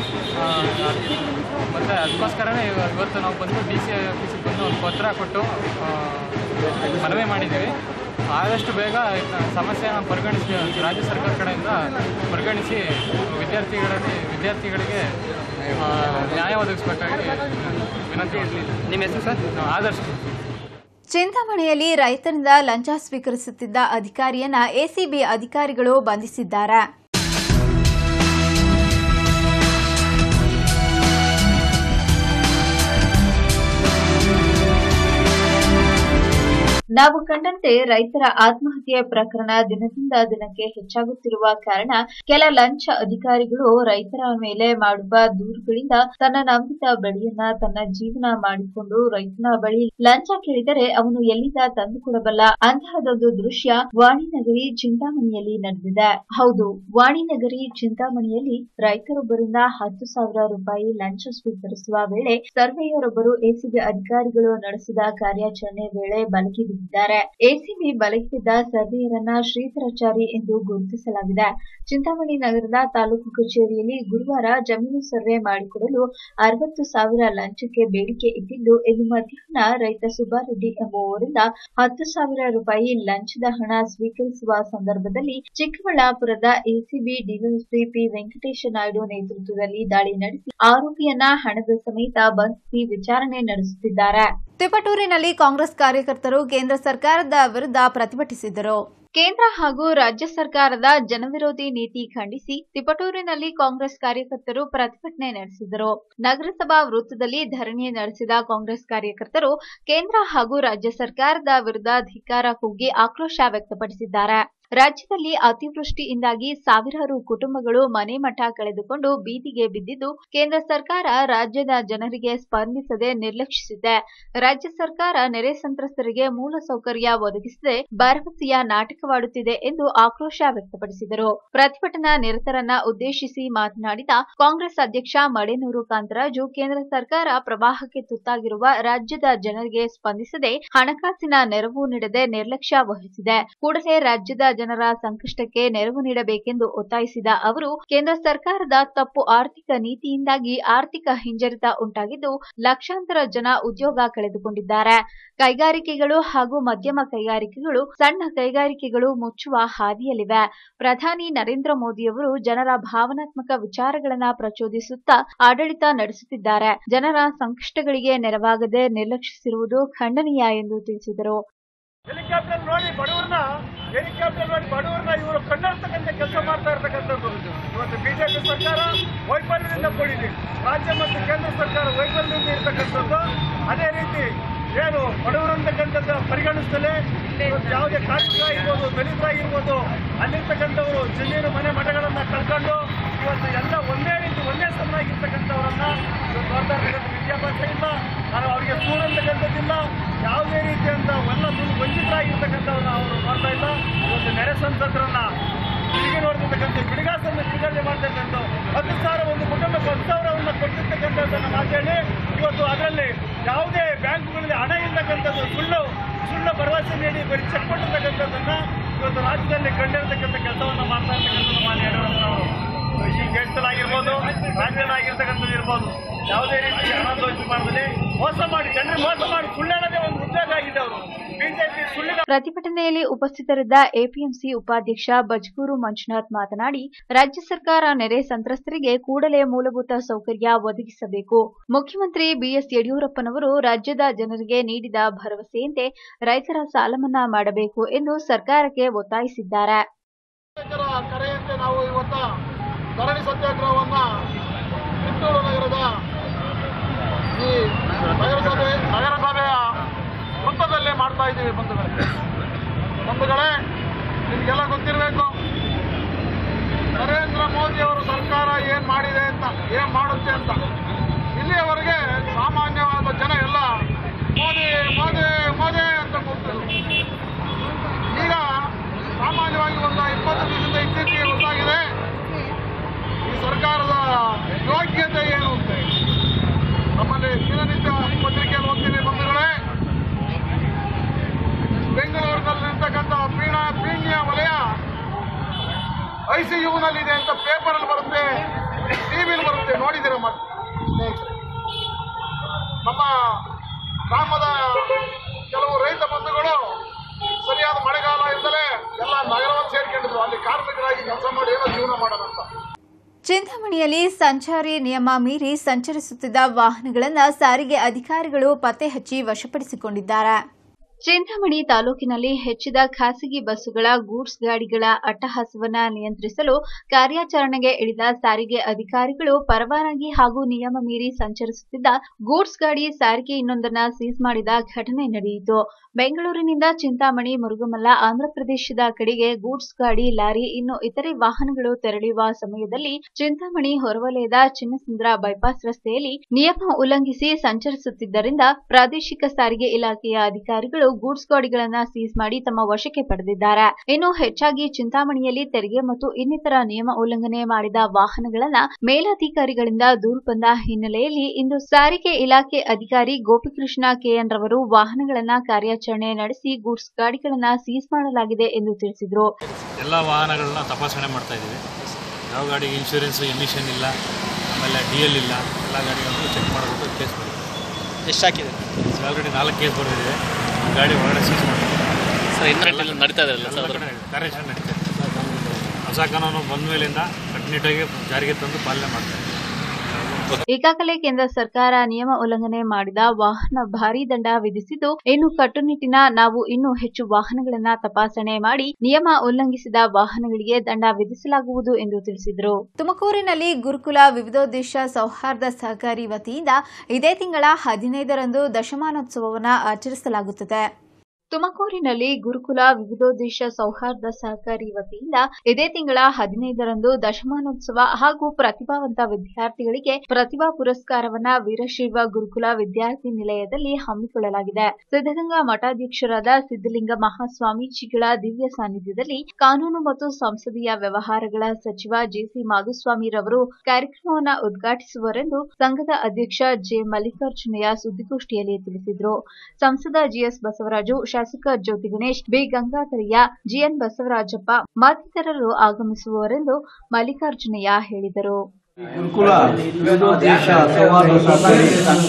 S11: ಮತ್ತು ಅದಕ್ಕೋಸ್ಕರನೇ ಇವತ್ತು ನಾವು ಬಂದು ಡಿ ಸಿ ಆಫೀಸಿಗೆ ಬಂದು ಒಂದು ಪತ್ರ ಕೊಟ್ಟು ಮನವಿ ಮಾಡಿದ್ದೀವಿ. ಆದಷ್ಟು ಬೇಗ ಸಮಸ್ಯೆಯನ್ನು ಪರಿಗಣಿಸಿ ರಾಜ್ಯ ಸರ್ಕಾರ ಕಡೆಯಿಂದ ಪರಿಗಣಿಸಿ ವಿದ್ಯಾರ್ಥಿಗಳಲ್ಲಿ ವಿದ್ಯಾರ್ಥಿಗಳಿಗೆ ನ್ಯಾಯ ಒದಗಿಸಬೇಕಾಗಿ ವಿನಂತಿ.
S12: ನಿಮ್ಮ ಹೆಸರು ಸರ್?
S11: ಆದರ್ಶ್.
S1: ಚಿಂತಾಮಣಿಯಲ್ಲಿ ರೈತರಿಂದ ಲಂಚ ಸ್ವೀಕರಿಸುತ್ತಿದ್ದ ಅಧಿಕಾರಿಯನ್ನ ಎಸಿಬಿ ಅಧಿಕಾರಿಗಳು ಬಂಧಿಸಿದ್ದಾರೆ. ನಾವು ಕಂಡಂತೆ ರೈತರ ಆತ್ಮಹತ್ಯೆ ಪ್ರಕರಣ ದಿನದಿಂದ ದಿನಕ್ಕೆ ಹೆಚ್ಚಾಗುತ್ತಿರುವ ಕಾರಣ ಕೆಲ ಲಂಚ ಅಧಿಕಾರಿಗಳು ರೈತರ ಮೇಲೆ ಮಾಡುವ ದೂರುಗಳಿಂದ ತನ್ನ ನಂಬಿದ ಬೆಳೆಯನ್ನ ತನ್ನ ಜೀವನ ಮಾಡಿಕೊಂಡು ರೈತನ ಬಳಿ ಲಂಚ ಕೇಳಿದರೆ ಅವನು ಎಲ್ಲಿಂದ ತಂದುಕೊಡಬಲ್ಲ ಅಂತಹದೊಂದು ದೃಶ್ಯ ವಾಣಿನಗರಿ ಚಿಂತಾಮಣಿಯಲ್ಲಿ ನಡೆದಿದೆ. ಹೌದು, ವಾಣಿನಗರಿ ಚಿಂತಾಮಣಿಯಲ್ಲಿ ರೈತರೊಬ್ಬರಿಂದ ಹತ್ತು ಸಾವಿರ ರೂಪಾಯಿ ಲಂಚ ಸ್ವೀಕರಿಸುವ ವೇಳೆ ಸರ್ವೇಯರೊಬ್ಬರು ಎಸಿಬಿ ಅಧಿಕಾರಿಗಳು ನಡೆಸಿದ ಕಾರ್ಯಾಚರಣೆ ವೇಳೆ ಬಲಕಿ ಬಿದ್ದಿದ್ದಾರೆ. ಎಸಿಬಿ ಬಲಕಿದ್ದ ಸರ್ವೇಯರನ್ನ ಶ್ರೀಧರಾಚಾರಿ ಎಂದು ಗುರುತಿಸಲಾಗಿದೆ. ಚಿಂತಾಮಣಿ ನಗರದ ತಾಲೂಕು ಕಚೇರಿಯಲ್ಲಿ ಗುರುವಾರ ಜಮೀನು ಸರ್ವೆ ಮಾಡಿಕೊಡಲು ಅರವತ್ತು ಸಾವಿರ ಲಂಚಕ್ಕೆ ಬೇಡಿಕೆ ಇಟ್ಟಿದ್ದು, ಇಂದು ಮಧ್ಯಾಹ್ನ ರೈತ ಸುಬ್ಬಾರೆಡ್ಡಿ ಎಂಬುವವರಿಂದ ಹತ್ತು ಸಾವಿರ ರೂಪಾಯಿ ಲಂಚದ ಹಣ ಸ್ವೀಕರಿಸುವ ಸಂದರ್ಭದಲ್ಲಿ ಚಿಕ್ಕಬಳ್ಳಾಪುರದ ACB DYSP P Venkatesha Naidu ನೇತೃತ್ವದಲ್ಲಿ ದಾಳಿ ನಡೆಸಿ ಆರೋಪಿಯನ್ನ ಹಣದ ಸಮೇತ ಬಂಧಿಸಿ ವಿಚಾರಣೆ ನಡೆಸುತ್ತಿದ್ದಾರೆ. ತಿಪಟೂರಿನಲ್ಲಿ ಕಾಂಗ್ರೆಸ್ ಕಾರ್ಯಕರ್ತರು ಕೇಂದ್ರ ಸರ್ಕಾರದ ವಿರುದ್ಧ ಪ್ರತಿಭಟಿಸಿದರು. ಕೇಂದ್ರ ಹಾಗೂ ರಾಜ್ಯ ಸರ್ಕಾರದ ಜನವಿರೋಧಿ ನೀತಿ ಖಂಡಿಸಿ ತಿಪಟೂರಿನಲ್ಲಿ ಕಾಂಗ್ರೆಸ್ ಕಾರ್ಯಕರ್ತರು ಪ್ರತಿಭಟನೆ ನಡೆಸಿದರು. ನಗರಸಭಾ ವೃತ್ತದಲ್ಲಿ ಧರಣಿ ನಡೆಸಿದ ಕಾಂಗ್ರೆಸ್ ಕಾರ್ಯಕರ್ತರು ಕೇಂದ್ರ ಹಾಗೂ ರಾಜ್ಯ ಸರ್ಕಾರದ ವಿರುದ್ಧ ಧಿಕ್ಕಾರ ಕೂಗಿ ಆಕ್ರೋಶ ವ್ಯಕ್ತಪಡಿಸಿದ್ದಾರೆ. ರಾಜ್ಯದಲ್ಲಿ ಅತಿವೃಷ್ಟಿಯಿಂದಾಗಿ ಸಾವಿರಾರು ಕುಟುಂಬಗಳು ಮನೆ ಮಠ ಕಳೆದುಕೊಂಡು ಬೀದಿಗೆ ಬಿದ್ದಿದ್ದು, ಕೇಂದ್ರ ಸರ್ಕಾರ ರಾಜ್ಯದ ಜನರಿಗೆ ಸ್ಪಂದಿಸದೆ ನಿರ್ಲಕ್ಷಿಸಿದೆ. ರಾಜ್ಯ ಸರ್ಕಾರ ನೆರೆ ಸಂತ್ರಸ್ತರಿಗೆ ಮೂಲ ಸೌಕರ್ಯ ಒದಗಿಸದೆ ಭರವಸೆಯ ನಾಟಕವಾಡುತ್ತಿದೆ ಎಂದು ಆಕ್ರೋಶ ವ್ಯಕ್ತಪಡಿಸಿದರು. ಪ್ರತಿಭಟನಾ ನಿರತರನ್ನ ಉದ್ದೇಶಿಸಿ ಮಾತನಾಡಿದ ಕಾಂಗ್ರೆಸ್ ಅಧ್ಯಕ್ಷ ಮಡೇನೂರು ಕಾಂತರಾಜು, ಕೇಂದ್ರ ಸರ್ಕಾರ ಪ್ರವಾಹಕ್ಕೆ ತುತ್ತಾಗಿರುವ ರಾಜ್ಯದ ಜನರಿಗೆ ಸ್ಪಂದಿಸದೆ ಹಣಕಾಸಿನ ನೆರವು ನೀಡದೆ ನಿರ್ಲಕ್ಷ್ಯ ವಹಿಸಿದೆ. ಕೂಡಲೇ ರಾಜ್ಯದ ಜನರ ಸಂಕಷ್ಟಕ್ಕೆ ನೆರವು ನೀಡಬೇಕೆಂದು ಒತ್ತಾಯಿಸಿದ ಅವರು, ಕೇಂದ್ರ ಸರ್ಕಾರದ ತಪ್ಪು ಆರ್ಥಿಕ ನೀತಿಯಿಂದಾಗಿ ಆರ್ಥಿಕ ಹಿಂಜರಿತ ಉಂಟಾಗಿದ್ದು, ಲಕ್ಷಾಂತರ ಜನ ಉದ್ಯೋಗ ಕಳೆದುಕೊಂಡಿದ್ದಾರೆ. ಕೈಗಾರಿಕೆಗಳು ಹಾಗೂ ಮಧ್ಯಮ ಕೈಗಾರಿಕೆಗಳು, ಸಣ್ಣ ಕೈಗಾರಿಕೆಗಳು ಮುಚ್ಚುವ ಹಾದಿಯಲ್ಲಿವೆ. ಪ್ರಧಾನಿ ನರೇಂದ್ರ ಮೋದಿಯವರು ಜನರ ಭಾವನಾತ್ಮಕ ವಿಚಾರಗಳನ್ನು ಪ್ರಚೋದಿಸುತ್ತಾ ಆಡಳಿತ ನಡೆಸುತ್ತಿದ್ದಾರೆ. ಜನರ ಸಂಕಷ್ಟಗಳಿಗೆ ನೆರವಾಗದೆ ನಿರ್ಲಕ್ಷಿಸಿರುವುದು ಖಂಡನೀಯ ಎಂದು ತಿಳಿಸಿದರು.
S13: ಹೆಲಿಕಾಪ್ಟರ್ ನೋಡಿ ಬಡವರನ್ನ ಹೆಲಿಕಾಪ್ಟರ್ ನೋಡಿ ಬಡವರನ್ನ ಇವರು ಕಣ್ಣರ್ತಕ್ಕಂಥ ಕೆಲಸ ಮಾಡ್ತಾ ಇರ್ತಕ್ಕಂಥದ್ದು. ಇವತ್ತು ಬಿಜೆಪಿ ಸರ್ಕಾರ ವೈಫಲ್ಯದಿಂದ ಕೂಡಿದೆ, ರಾಜ್ಯ ಮತ್ತು ಕೇಂದ್ರ ಸರ್ಕಾರ ವೈಫಲ್ಯದಿಂದ ಇರ್ತಕ್ಕಂಥದ್ದು. ಅದೇ ರೀತಿ ಏನು ಬಡವರಂತಕ್ಕಂಥದ್ದು ಪರಿಗಣಿಸಲೇ ಯಾವುದೇ ಕಾರ್ಮಿಕರಾಗಿರ್ಬೋದು, ದಲಿತರಾಗಿರ್ಬೋದು, ಅಲ್ಲಿರ್ತಕ್ಕಂಥವರು ಜಮೀನು ಮನೆ ಮಠಗಳನ್ನ ಕಳ್ಕೊಂಡು ಇವತ್ತು ಎಲ್ಲ ಒಂದೇ ರೀತಿ ಒಂದೇ ಸಮನಾಗಿರ್ತಕ್ಕಂಥವ್ರನ್ನ ಇವತ್ತು ನೋಡ್ತಾ ಇರ್ತಕ್ಕಂಥ ವಿದ್ಯಾಭ್ಯಾಸ ಇಲ್ಲ, ನಾನು ಅವರಿಗೆ ಸೂರು ಅಂತಕ್ಕಂಥದ್ದಿಲ್ಲ, ಯಾವುದೇ ರೀತಿಯಂತ ಎಲ್ಲ ವಂಚಿತರಾಗಿರ್ತಕ್ಕಂಥವ್ರನ್ನ ಅವರು ನೋಡ್ತಾ ಇಲ್ಲ. ಇವತ್ತು ನೆರೆ ಸಂತ್ರಸ್ತರನ್ನ ತಿರುಗಿ ನೋಡ್ತಿರ್ತಕ್ಕಂಥ ಬಿಡಿಗಾಸನ್ನು ಬಿಡುಗಡೆ ಮಾಡ್ತಕ್ಕಂಥ ಹತ್ತು ಸಾವಿರ ಒಂದು ಕುಟುಂಬಕ್ಕೆ ಹತ್ತು ಸಾವಿರವನ್ನು ಕೊಟ್ಟಿರ್ತಕ್ಕಂಥದ್ದನ್ನು ಮಾತಾಡಿ ಇವತ್ತು ಅದರಲ್ಲಿ ಯಾವುದೇ ಬ್ಯಾಂಕ್ಗಳಲ್ಲಿ ಹಣ ಇರ್ತಕ್ಕಂಥದ್ದು ಸುಳ್ಳು ಸುಳ್ಳು ಭರವಸೆ ನೀಡಿ ಬರೀ ಚೆಕ್ ಕೊಟ್ಟಿರ್ತಕ್ಕಂಥದ್ದನ್ನ ಇವತ್ತು ರಾಜ್ಯದಲ್ಲಿ ಕಂಡಿರ್ತಕ್ಕಂಥ ಕೆಲಸವನ್ನು ಮಾಡ್ತಾ ಇರ್ತಕ್ಕಂಥದ್ದು ಮಾನ್ಯ ಯಡಿಯೂರಪ್ಪನವರು ಈ ದೇಶದಲ್ಲಾಗಿರ್ಬೋದು, ರಾಜ್ಯದಲ್ಲಾಗಿರ್ತಕ್ಕಂಥದ್ದು ಇರ್ಬೋದು, ಯಾವುದೇ ರೀತಿ ಹಣ ದೋಷಣೆ ಮಾಡದೆ ಮೋಸ ಮಾಡಿ ಜನರಿಗೆ ಮೋಸ ಮಾಡಿ ಸುಳ್ಳೇಳದೆ ಒಂದು ಉದ್ಯೋಗ ಆಗಿದೆ ಅವರು ಬಿಜೆಪಿ ಸುಳ್ಳಿನ.
S1: ಪ್ರತಿಭಟನೆಯಲ್ಲಿ ಉಪಸ್ಥಿತರಿದ್ದ ಎಪಿಎಂಸಿ ಉಪಾಧ್ಯಕ್ಷ ಬಜ್ಗೂರು ಮಂಜುನಾಥ್ ಮಾತನಾಡಿ, ರಾಜ್ಯ ಸರ್ಕಾರ ನೆರೆ ಸಂತ್ರಸ್ತರಿಗೆ ಕೂಡಲೇ ಮೂಲಭೂತ ಸೌಕರ್ಯ ಒದಗಿಸಬೇಕು. ಮುಖ್ಯಮಂತ್ರಿ ಬಿಎಸ್ ಯಡಿಯೂರಪ್ಪನವರು ರಾಜ್ಯದ ಜನರಿಗೆ ನೀಡಿದ ಭರವಸೆಯಂತೆ ರೈತರ ಸಾಲ ಮನ್ನಾ ಮಾಡಬೇಕು ಎಂದು ಸರ್ಕಾರಕ್ಕೆ ಒತ್ತಾಯಿಸಿದ್ದಾರೆ.
S13: ಕರೆಯಂತೆ ನಾವು ಇವತ್ತು ಧರಣಿ ಸತ್ಯಾಗ್ರಹವನ್ನ ಕಿತ್ತೂರು ನಗರದ ಈ ನಗರಸಭೆ ನಗರಸಭೆಯ ವೃತ್ತದಲ್ಲೇ ಮಾಡ್ತಾ ಇದ್ದೀವಿ. ಬಂಧುಗಳೇ ಬಂಧುಗಳೇ ನಿಮಗೆಲ್ಲ ಗೊತ್ತಿರಬೇಕು, ನರೇಂದ್ರ ಮೋದಿ ಅವರು ಸರ್ಕಾರ ಏನ್ ಮಾಡಿದೆ ಅಂತ, ಏನ್ ಮಾಡುತ್ತೆ ಅಂತ. ಇಲ್ಲಿಯವರೆಗೆ ಸಾಮಾನ್ಯವಾದ ಜನ ಎಲ್ಲ ಮೋದಿ ಮೋದಿ ಮೋದಿ ಅಂತ ಕೂಗ್ತಿದ್ರು. ಈಗ ಸಾಮಾನ್ಯವಾಗಿ ಒಂದು ಇಪ್ಪತ್ತು ದಿವಸದಿಂದ ಇತ್ತೀಚೆಗೆ ಗೊತ್ತಾಗಿದೆ ಈ ಸರ್ಕಾರದ ಯೋಗ್ಯತೆ ಏನು ಅಂತ.
S1: ಚಿಂತಾಮಣಿಯಲ್ಲಿ ಸಂಚಾರಿ ನಿಯಮ ಮೀರಿ ಸಂಚರಿಸುತ್ತಿದ್ದ ವಾಹನಗಳನ್ನು ಸಾರಿಗೆ ಅಧಿಕಾರಿಗಳು ಪತ್ತೆ ಹಚ್ಚಿ ವಶಪಡಿಸಿಕೊಂಡಿದ್ದಾರೆ. ಚಿಂತಾಮಣಿ ತಾಲೂಕಿನಲ್ಲಿ ಹೆಚ್ಚಿದ ಖಾಸಗಿ ಬಸ್ಸುಗಳ ಗೂಡ್ಸ್ ಗಾಡಿಗಳ ಅಟ್ಟಹಾಸವನ್ನ ನಿಯಂತ್ರಿಸಲು ಕಾರ್ಯಾಚರಣೆಗೆ ಇಳಿದ ಸಾರಿಗೆ ಅಧಿಕಾರಿಗಳು ಪರವಾನಗಿ ಹಾಗೂ ನಿಯಮ ಮೀರಿ ಸಂಚರಿಸುತ್ತಿದ್ದ ಗೂಡ್ಸ್ ಗಾಡಿ ಸಾರಿಗೆ ಇನ್ನೊಂದನ್ನ ಸೀಸ್ ಮಾಡಿದ ಘಟನೆ ನಡೆಯಿತು. ಬೆಂಗಳೂರಿನಿಂದ ಚಿಂತಾಮಣಿ ಮುರುಗಮಲ್ಲ ಆಂಧ್ರಪ್ರದೇಶದ ಕಡೆಗೆ ಗೂಡ್ಸ್ ಗಾಡಿ, ಲಾರಿ, ಇನ್ನು ಇತರೆ ವಾಹನಗಳು ತೆರಳುವ ಸಮಯದಲ್ಲಿ ಚಿಂತಾಮಣಿ ಹೊರವಲಯದ ಚಿನ್ನಸುಂದ್ರ ಬೈಪಾಸ್ ರಸ್ತೆಯಲ್ಲಿ ನಿಯಮ ಉಲ್ಲಂಘಿಸಿ ಸಂಚರಿಸುತ್ತಿದ್ದರಿಂದ ಪ್ರಾದೇಶಿಕ ಸಾರಿಗೆ ಇಲಾಖೆಯ ಅಧಿಕಾರಿಗಳು ಗೂಡ್ಸ್ ಗಾಡಿಗಳನ್ನು ಸೀಸ್ ಮಾಡಿ ತಮ್ಮ ವಶಕ್ಕೆ ಪಡೆದಿದ್ದಾರೆ. ಇನ್ನು ಹೆಚ್ಚಾಗಿ ಚಿಂತಾಮಣಿಯಲ್ಲಿ ತೆರಿಗೆ ಮತ್ತು ಇನ್ನಿತರ ನಿಯಮ ಉಲ್ಲಂಘನೆ ಮಾಡಿದ ವಾಹನಗಳನ್ನ ಮೇಲಧಿಕಾರಿಗಳಿಂದ ದೂರು ಬಂದ ಹಿನ್ನೆಲೆಯಲ್ಲಿ ಇಂದು ಸಾರಿಗೆ ಇಲಾಖೆ ಅಧಿಕಾರಿ ಗೋಪಿಕೃಷ್ಣ ಕೆಎನ್ ರವರು ವಾಹನಗಳನ್ನ ಕಾರ್ಯಾಚರಣೆ ನಡೆಸಿ ಗೂಡ್ಸ್ ಗಾಡಿಗಳನ್ನ ಸೀಸ್ ಮಾಡಲಾಗಿದೆ ಎಂದು ತಿಳಿಸಿದರು.
S14: ಎಲ್ಲ ವಾಹನಗಳನ್ನ ತಪಾಸಣೆ ಮಾಡ್ತಾ ಇದ್ದೀವಿ. ಯಾವ ಗಾಡಿಗೆ ಇನ್ಶೂರೆನ್ಸ್ ಎಮಿಷನ್ ಇಲ್ಲ, ಆಮೇಲೆ ಡಿ ಎಲ್ ಇಲ್ಲ, ಎಲ್ಲ ಗಾಡಿಗಳನ್ನು ಚೆಕ್ ಮಾಡಿಬಿಟ್ಟು ಕೇಸ್ ಬರುತ್ತೆ.
S12: ಎಷ್ಟು ಹಾಕಿದೆ?
S14: ಆಲ್ರೆಡಿ ನಾಲ್ಕು ಕೇಸ್ ಬರೆದಿದೆ. ಗಾಡಿ ಹೊರಗಡೆ ಸೀಸ್ ಮಾಡಿದೆ
S12: ಸರ್. ಇನ್ನು ನಡೀತಾ ಇದ್ರಲ್ಲ ಸರ್
S14: ಕಾರ್ಯಾಚರಣೆ ನಡೀತಾ ಇದೆ. ಹೊಸ ಕಾನೂನು ಬಂದ ಮೇಲಿಂದ ಕಟ್ಟುನಿಟ್ಟಾಗಿ ಜಾರಿಗೆ ತಂದು ಪಾಲನೆ ಮಾಡ್ತಾರೆ.
S1: ಈಗಾಗಲೇ ಕೇಂದ್ರ ಸರ್ಕಾರ ನಿಯಮ ಉಲ್ಲಂಘನೆ ಮಾಡಿದ ವಾಹನ ಭಾರೀ ದಂಡ ವಿಧಿಸಿದ್ದು, ಇನ್ನು ಕಟ್ಟುನಿಟ್ಟಿನ ನಾವು ಇನ್ನೂ ಹೆಚ್ಚು ವಾಹನಗಳನ್ನ ತಪಾಸಣೆ ಮಾಡಿ ನಿಯಮ ಉಲ್ಲಂಘಿಸಿದ ವಾಹನಗಳಿಗೆ ದಂಡ ವಿಧಿಸಲಾಗುವುದು ಎಂದು ತಿಳಿಸಿದರು. ತುಮಕೂರಿನಲ್ಲಿ ಗುರುಕುಲ ವಿವಿಧೋದ್ದೇಶ ಸೌಹಾರ್ದ ಸಹಕಾರಿ ವತಿಯಿಂದ ಇದೇ ತಿಂಗಳ ಹದಿನೈದರಂದು ದಶಮಾನೋತ್ಸವವನ್ನು ಆಚರಿಸಲಾಗುತ್ತದೆ. ತುಮಕೂರಿನಲ್ಲಿ ಗುರುಕುಲ ವಿವಿಧೋದ್ದೇಶ ಸೌಹಾರ್ದ ಸಹಕಾರಿ ವತಿಯಿಂದ ಇದೇ ತಿಂಗಳ ಹದಿನೈದರಂದು ದಶಮಾನೋತ್ಸವ ಹಾಗೂ ಪ್ರತಿಭಾವಂತ ವಿದ್ಯಾರ್ಥಿಗಳಿಗೆ ಪ್ರತಿಭಾ ಪುರಸ್ಕಾರವನ್ನ ವೀರಶೈವ ಗುರುಕುಲ ವಿದ್ಯಾರ್ಥಿ ನಿಲಯದಲ್ಲಿ ಹಮ್ಮಿಕೊಳ್ಳಲಾಗಿದೆ. ಸಿದ್ದಗಂಗಾ ಮಠಾಧ್ಯಕ್ಷರಾದ ಸಿದ್ದಲಿಂಗ ಮಹಾಸ್ವಾಮೀಜಿಗಳ ದಿವ್ಯ ಸಾನ್ನಿಧ್ಯದಲ್ಲಿ ಕಾನೂನು ಮತ್ತು ಸಂಸದೀಯ ವ್ಯವಹಾರಗಳ ಸಚಿವ ಜೆಸಿ ಮಾಧುಸ್ವಾಮಿರವರು ಕಾರ್ಯಕ್ರಮವನ್ನು ಉದ್ಘಾಟಿಸುವರೆಂದು ಸಂಘದ ಅಧ್ಯಕ್ಷ ಜೆ ಮಲ್ಲಿಕಾರ್ಜುನಯ್ಯ ಸುದ್ದಿಗೋಷ್ಠಿಯಲ್ಲಿ ತಿಳಿಸಿದರು. ಸಂಸದ ಜಿಎಸ್ ಬಸವರಾಜು, ಶಾಸಕ ಜ್ಯೋತಿ ಗಣೇಶ್, ಬಿ ಗಂಗಾಧರಯ್ಯ, ಜಿಎನ್ ಬಸವರಾಜಪ್ಪ ಮತ್ತಿತರರು ಆಗಮಿಸುವವರೆಂದು ಮಲ್ಲಿಕಾರ್ಜುನಯ್ಯ ಹೇಳಿದರು.
S15: ಗುರುಕುಲ ವಿವಿಧೋದ್ದೇಶ ಸೌಹಾರ್ದ ಸಹಕಾರಿ